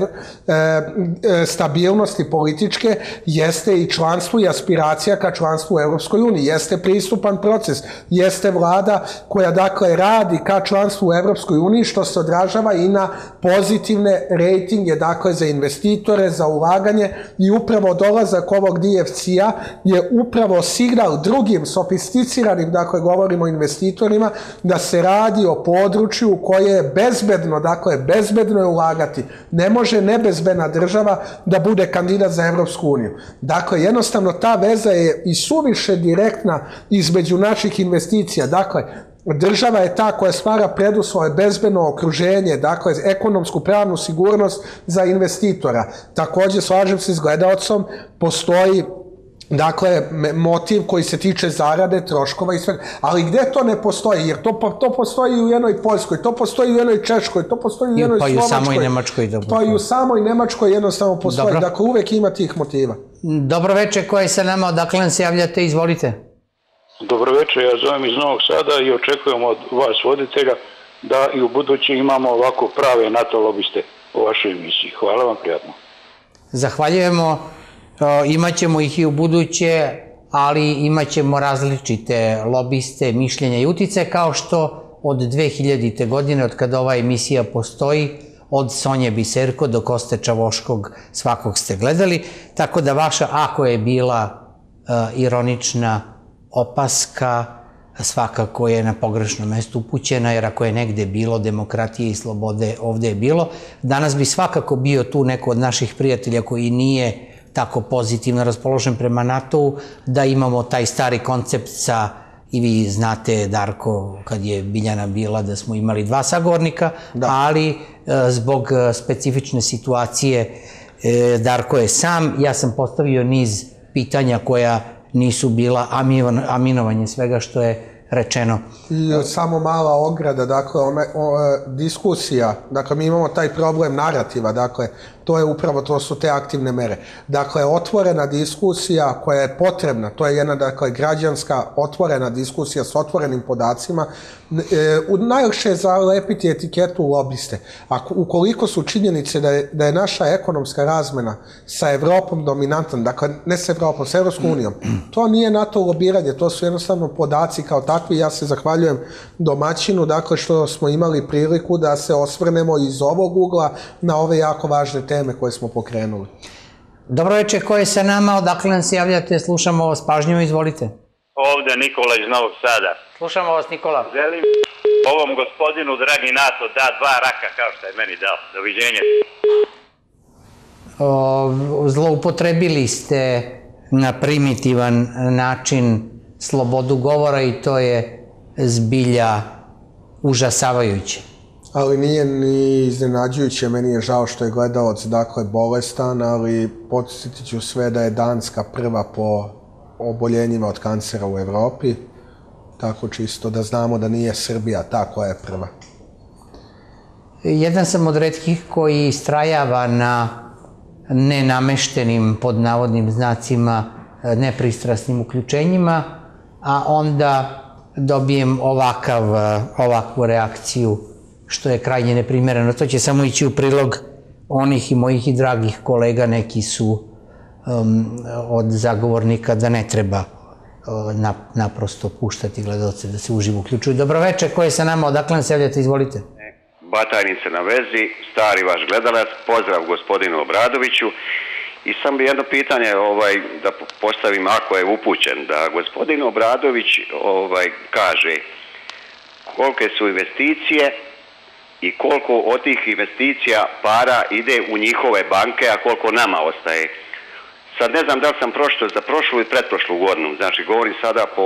stabilnosti političke jeste i članstvo i aspiracija ka članstvu u Evropskoj uniji. Jeste pristupan proces, jeste vlada koja, dakle, radi ka članstvu u Evropskoj uniji, što se odražava i na pozitivne rating je, dakle, za investitore, za ulaganje, i upravo dolazak ovog DFC-a je upravo signal drugim sofisticiranim, dakle, govorimo o investitorima, da se radi o području koje je bezbedno, dakle, bezbedno je ulagati. Ne može nebezbedna država da bude kandidat za Evropsku uniju. Dakle, jednostavno ta veza je i suviše direktna između naših investicija. Dakle, država je ta koja stvara preduslove, bezbedno okruženje, dakle, ekonomsku pravnu sigurnost za investitora. Takođe, slažem se s gledaocom, postoji, dakle, motiv koji se tiče zarade, troškova i sve. Ali gde to ne postoji? Jer to postoji u jednoj Poljskoj, to postoji u jednoj Češkoj, to postoji u jednoj Slovačkoj. Pa i u samoj Nemačkoj. Pa i u samoj Nemačkoj jednostavno postoji. Dakle, uvek ima tih motiva. Dobro večer, ko je sa nama, odakle nam se javljate, izvolite. Dobro večer, ja zovem iz Novog Sada i očekujem od vas voditelja da i u budući imamo ovako prave NATO lobiste u vašoj emisiji. Hvala vam, prijatno. Zahvaljujemo, imaćemo ih i u buduće, ali imaćemo različite lobiste, mišljenja i utice, kao što od 2000. godine, od kada ova emisija postoji, od Sonje Biserko do Koste Čavoškog, svakog ste gledali, tako da vaša, ako je bila ironična opaska, svakako je na pogrešnom mestu upućena, jer ako je negde bilo demokratije i slobode, ovde je bilo. Danas bi svakako bio tu neko od naših prijatelja koji nije tako pozitivno raspoložen prema NATO-u, da imamo taj stari koncept sa, i vi znate, Darko, kad je Biljana bila, da smo imali 2 sagovornika, ali zbog specifične situacije Darko je sam. Ja sam postavio niz pitanja koja nisu bila aminovanje svega što je rečeno. I samo mala ograda, dakle, diskusija, dakle, mi imamo taj problem narativa, dakle, to je upravo, to su te aktivne mere. Dakle, otvorena diskusija koja je potrebna, to je jedna, dakle, građanska otvorena diskusija s otvorenim podacima, najlakše je zalepiti etiketu lobiste. Ukoliko su činjenice da je naša ekonomska razmena sa Evropom dominantna, dakle, ne sa Evropom, sa Evropskom unijom, to nije NATO lobiranje, to su jednostavno podaci kao takvi. Ja se zahvaljujem domaćinu, dakle, što smo imali priliku da se osvrnemo iz ovog ugla na ove jako važne teme koje smo pokrenuli. Dobro večer, ko je sa nama, odakle nam se javljate, slušamo vas pažnjivo, izvolite. Ovde Nikola iz Novog Sada. Slušamo vas, Nikola. Želim ovom gospodinu, dragi NATO, da 2 raka kao što je meni dao. Doviđenja. Zloupotrebili ste na primitivan način slobodu govora i to je zbilja užasavajuće. Ali nije ni iznenađujuće, meni je žao što je gledalac dakle bolestan, ali podsjetit ću sve da je Danska prva po oboljenjima od kancera u Evropi, tako čisto da znamo da nije Srbija ta koja je prva. Jedan sam od retkih koji istrajava na nenameštenim, pod navodnim znacima, nepristrasnim uključenjima, a onda dobijem ovakvu reakciju, što je krajnje neprimereno. To će samo ići u prilog onih i mojih i dragih kolega, neki su od zagovornika da ne treba naprosto puštati gledalce da se uživo uključuju. Dobroveče, ko je sa nama, odakle nam se javljate, izvolite. Batajnica na vezi, stari vaš gledalac, pozdrav gospodinu Obradoviću. I samo bi jedno pitanje da postavim ako je upućen, da gospodin Obradović kaže kolike su investicije i koliko od tih investicija para ide u njihove banke, a koliko nama ostaje. Sad ne znam da li sam za prošlu i pretprošlu godinu, znači govorim sada po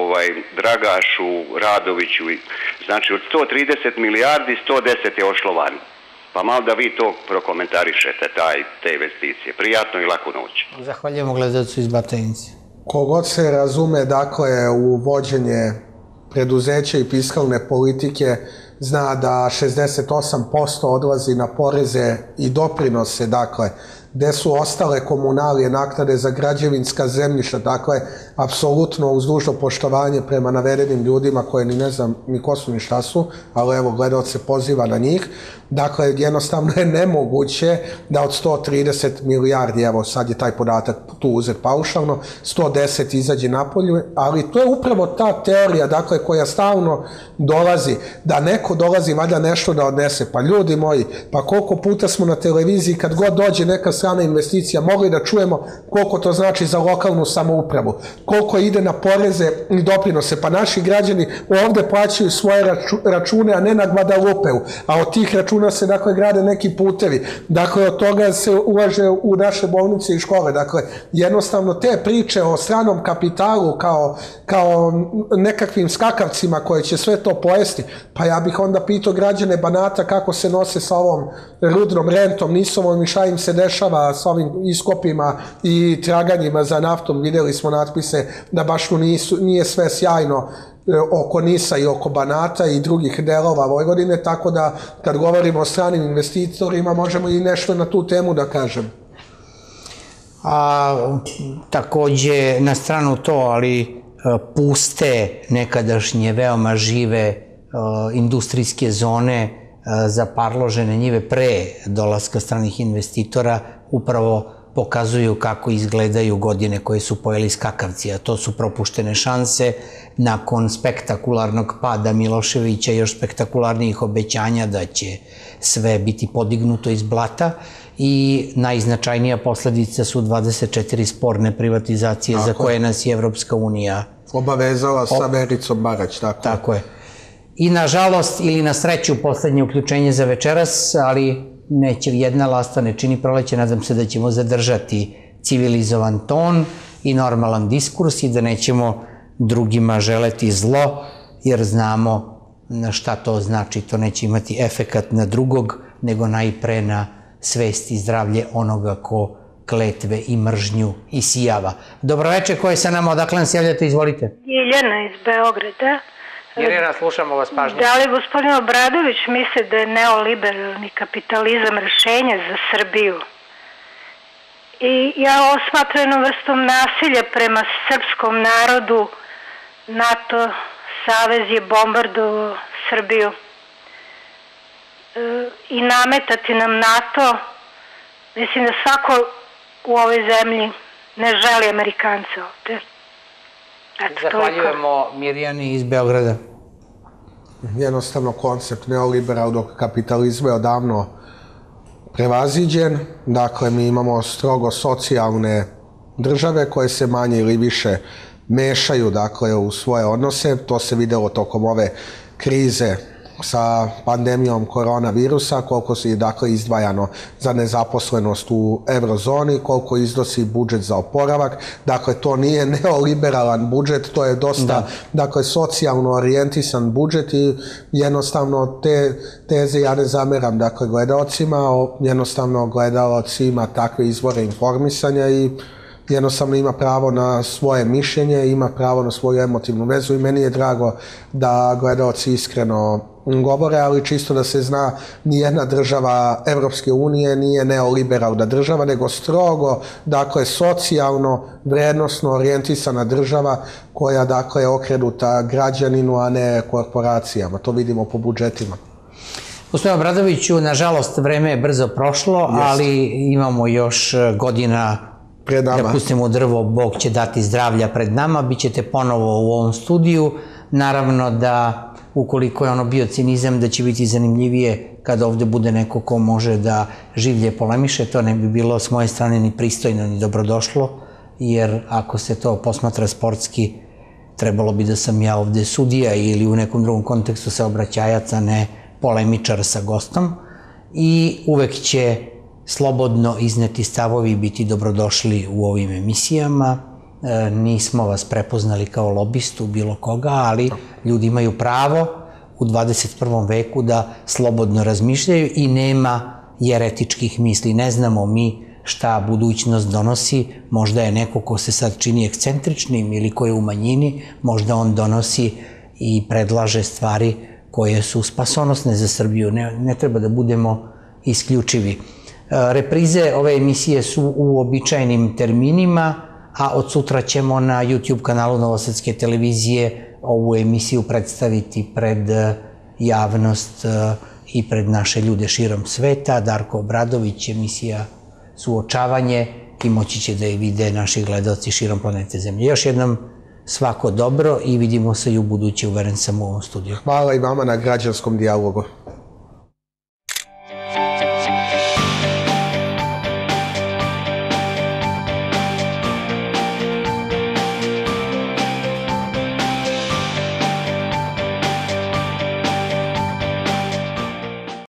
Dragašu, Radoviću, znači od 130 milijardi 110 je ošlo van. Pa malo da vi to prokomentarišete, te investicije. Prijatno i laku noć. Zahvaljujemo gledalcu iz Batajnice. Kogod se razume, dakle, u vođenje preduzeća i fiskalne politike, zna da 68% odlazi na poreze i doprinose, dakle, gde su ostale komunalije, naknade za građevinska zemljišta, dakle, apsolutno uz dužno poštovanje prema navedenim ljudima koje ni ne znam ni ko su ni šta su, ali evo gledalac se poziva na njih. Dakle, jednostavno je nemoguće da od 130 milijardi, evo sad je taj podatak tu uzet paušalno, 110 izađe napolju, ali to je upravo ta teorija, dakle, koja stalno dolazi, da neko dolazi valjda nešto da odnese. Pa ljudi moji, pa koliko puta smo na televiziji kad god dođe neka strana investicija mogli da čujemo koliko to znači za lokalnu samoupravu, koliko ide na poreze i doprinose. Pa naši građani ovde plaćaju svoje račune, a ne na Guadalupeu, a od tih računa se, dakle, grade neki putevi. Dakle, od toga se ulaže u naše bolnice i škole. Dakle, jednostavno te priče o stranom kapitalu kao nekakvim skakavcima koje će sve to pojesti, pa ja bih onda pitao građane Banata kako se nose sa ovom rudnom rentom, nisovom i šta im se dešava sa ovim iskopima i traganjima za naftom. Videli smo natpise da baš tu nije sve sjajno oko Nisa i oko Banata i drugih delova Vojvodine, tako da kad govorimo o stranim investitorima možemo i nešto na tu temu da kažem. A takođe na stranu to, ali puste nekadašnje veoma žive industrijske zone, zaparložene njive pre dolaska stranih investitora upravo pokazuju kako izgledaju godine koje su pojeli skakavci, a to su propuštene šanse nakon spektakularnog pada Miloševića i još spektakularnijih obećanja da će sve biti podignuto iz blata i najznačajnija posledica su 24 sporne privatizacije za koje nas je Evropska unija obavezala sa Vericom Barać. Tako je. I nažalost ili na sreću poslednje uključenje za večeras, ali neće jedna lasta ne čini proleće, nadam se da ćemo zadržati civilizovan ton i normalan diskurs i da nećemo drugima želeti zlo, jer znamo šta to znači. To neće imati efekat na drugog, nego najpre na svest i zdravlje onoga ko kletve i mržnju isijava. Dobroveče, ko je sa nama, odakle nam se javljate, izvolite. Ljiljana iz Beograda. Irina, slušamo vas pažnje. Da li gospodin Obradović misli da je neoliberalni kapitalizam rešenje za Srbiju? I ja ovo smatram jednom vrstom nasilja prema srpskom narodu. NATO savez je bombardovao Srbiju. I nametati nam NATO, mislim da svako u ovoj zemlji ne želi Amerikance ovde. Zahvaljujemo Mirjani iz Beograda. Jednostavno koncept neoliberalnog kapitalizma je odavno prevaziđen. Dakle, mi imamo strogo socijalne države koje se manje ili više mešaju, dakle, u svoje odnose. To se videlo tokom ove krize sa pandemijom koronavirusa, koliko je dakle izdvajano za nezaposlenost u eurozoni, koliko iznosi budžet za oporavak. Dakle, to nije neoliberalan budžet, to je dosta dakle, socijalno orijentisan budžet i jednostavno te teze ja ne zameram dakle, gledaocima, jednostavno gledalac ima takve izvore informisanja i jednostavno ima pravo na svoje mišljenje, ima pravo na svoju emotivnu vezu i meni je drago da gledaoci iskreno govore, ali čisto da se zna, nijedna država Evropske unije nije neoliberalna država, nego strogo, dakle, socijalno, vrednosno orijentisana država koja, dakle, je okrenuta građaninu, a ne korporacijama. To vidimo po budžetima. Gospodine Obradoviću, nažalost, vreme je brzo prošlo, ali imamo još godina da pustimo drvo, Bog će dati zdravlja pred nama, bit ćete ponovo u ovom studiju. Naravno da, ukoliko je ono bio cinizam, da će biti zanimljivije kada ovde bude neko ko može da življe polemiše, to ne bi bilo s moje strane ni pristojno ni dobrodošlo, jer ako se to posmatra sportski, trebalo bi da sam ja ovde sudija ili u nekom drugom kontekstu saobraćajac, a ne polemičar sa gostom. I uvek će slobodno izneti stavovi i biti dobrodošli u ovim emisijama. Nismo vas prepoznali kao lobistu bilo koga, ali ljudi imaju pravo u 21. veku da slobodno razmišljaju i nema jeretičkih misli. Ne znamo mi šta budućnost donosi, možda je neko ko se sad čini ekscentričnim ili ko je u manjini, možda on donosi i predlaže stvari koje su spasonosne za Srbiju. Ne treba da budemo isključivi. Reprize ove emisije su u običajnim terminima, a od sutra ćemo na YouTube kanalu Novosadske televizije ovu emisiju predstaviti pred javnost i pred naše ljude širom sveta. Darko Obradović, emisija Suočavanje, i moći će da je vide naši gledalci širom planete Zemlje. Još jednom svako dobro i vidimo se i u buduće, uveren sam, u ovom studiju. Hvala i vama na građanskom dijalogu.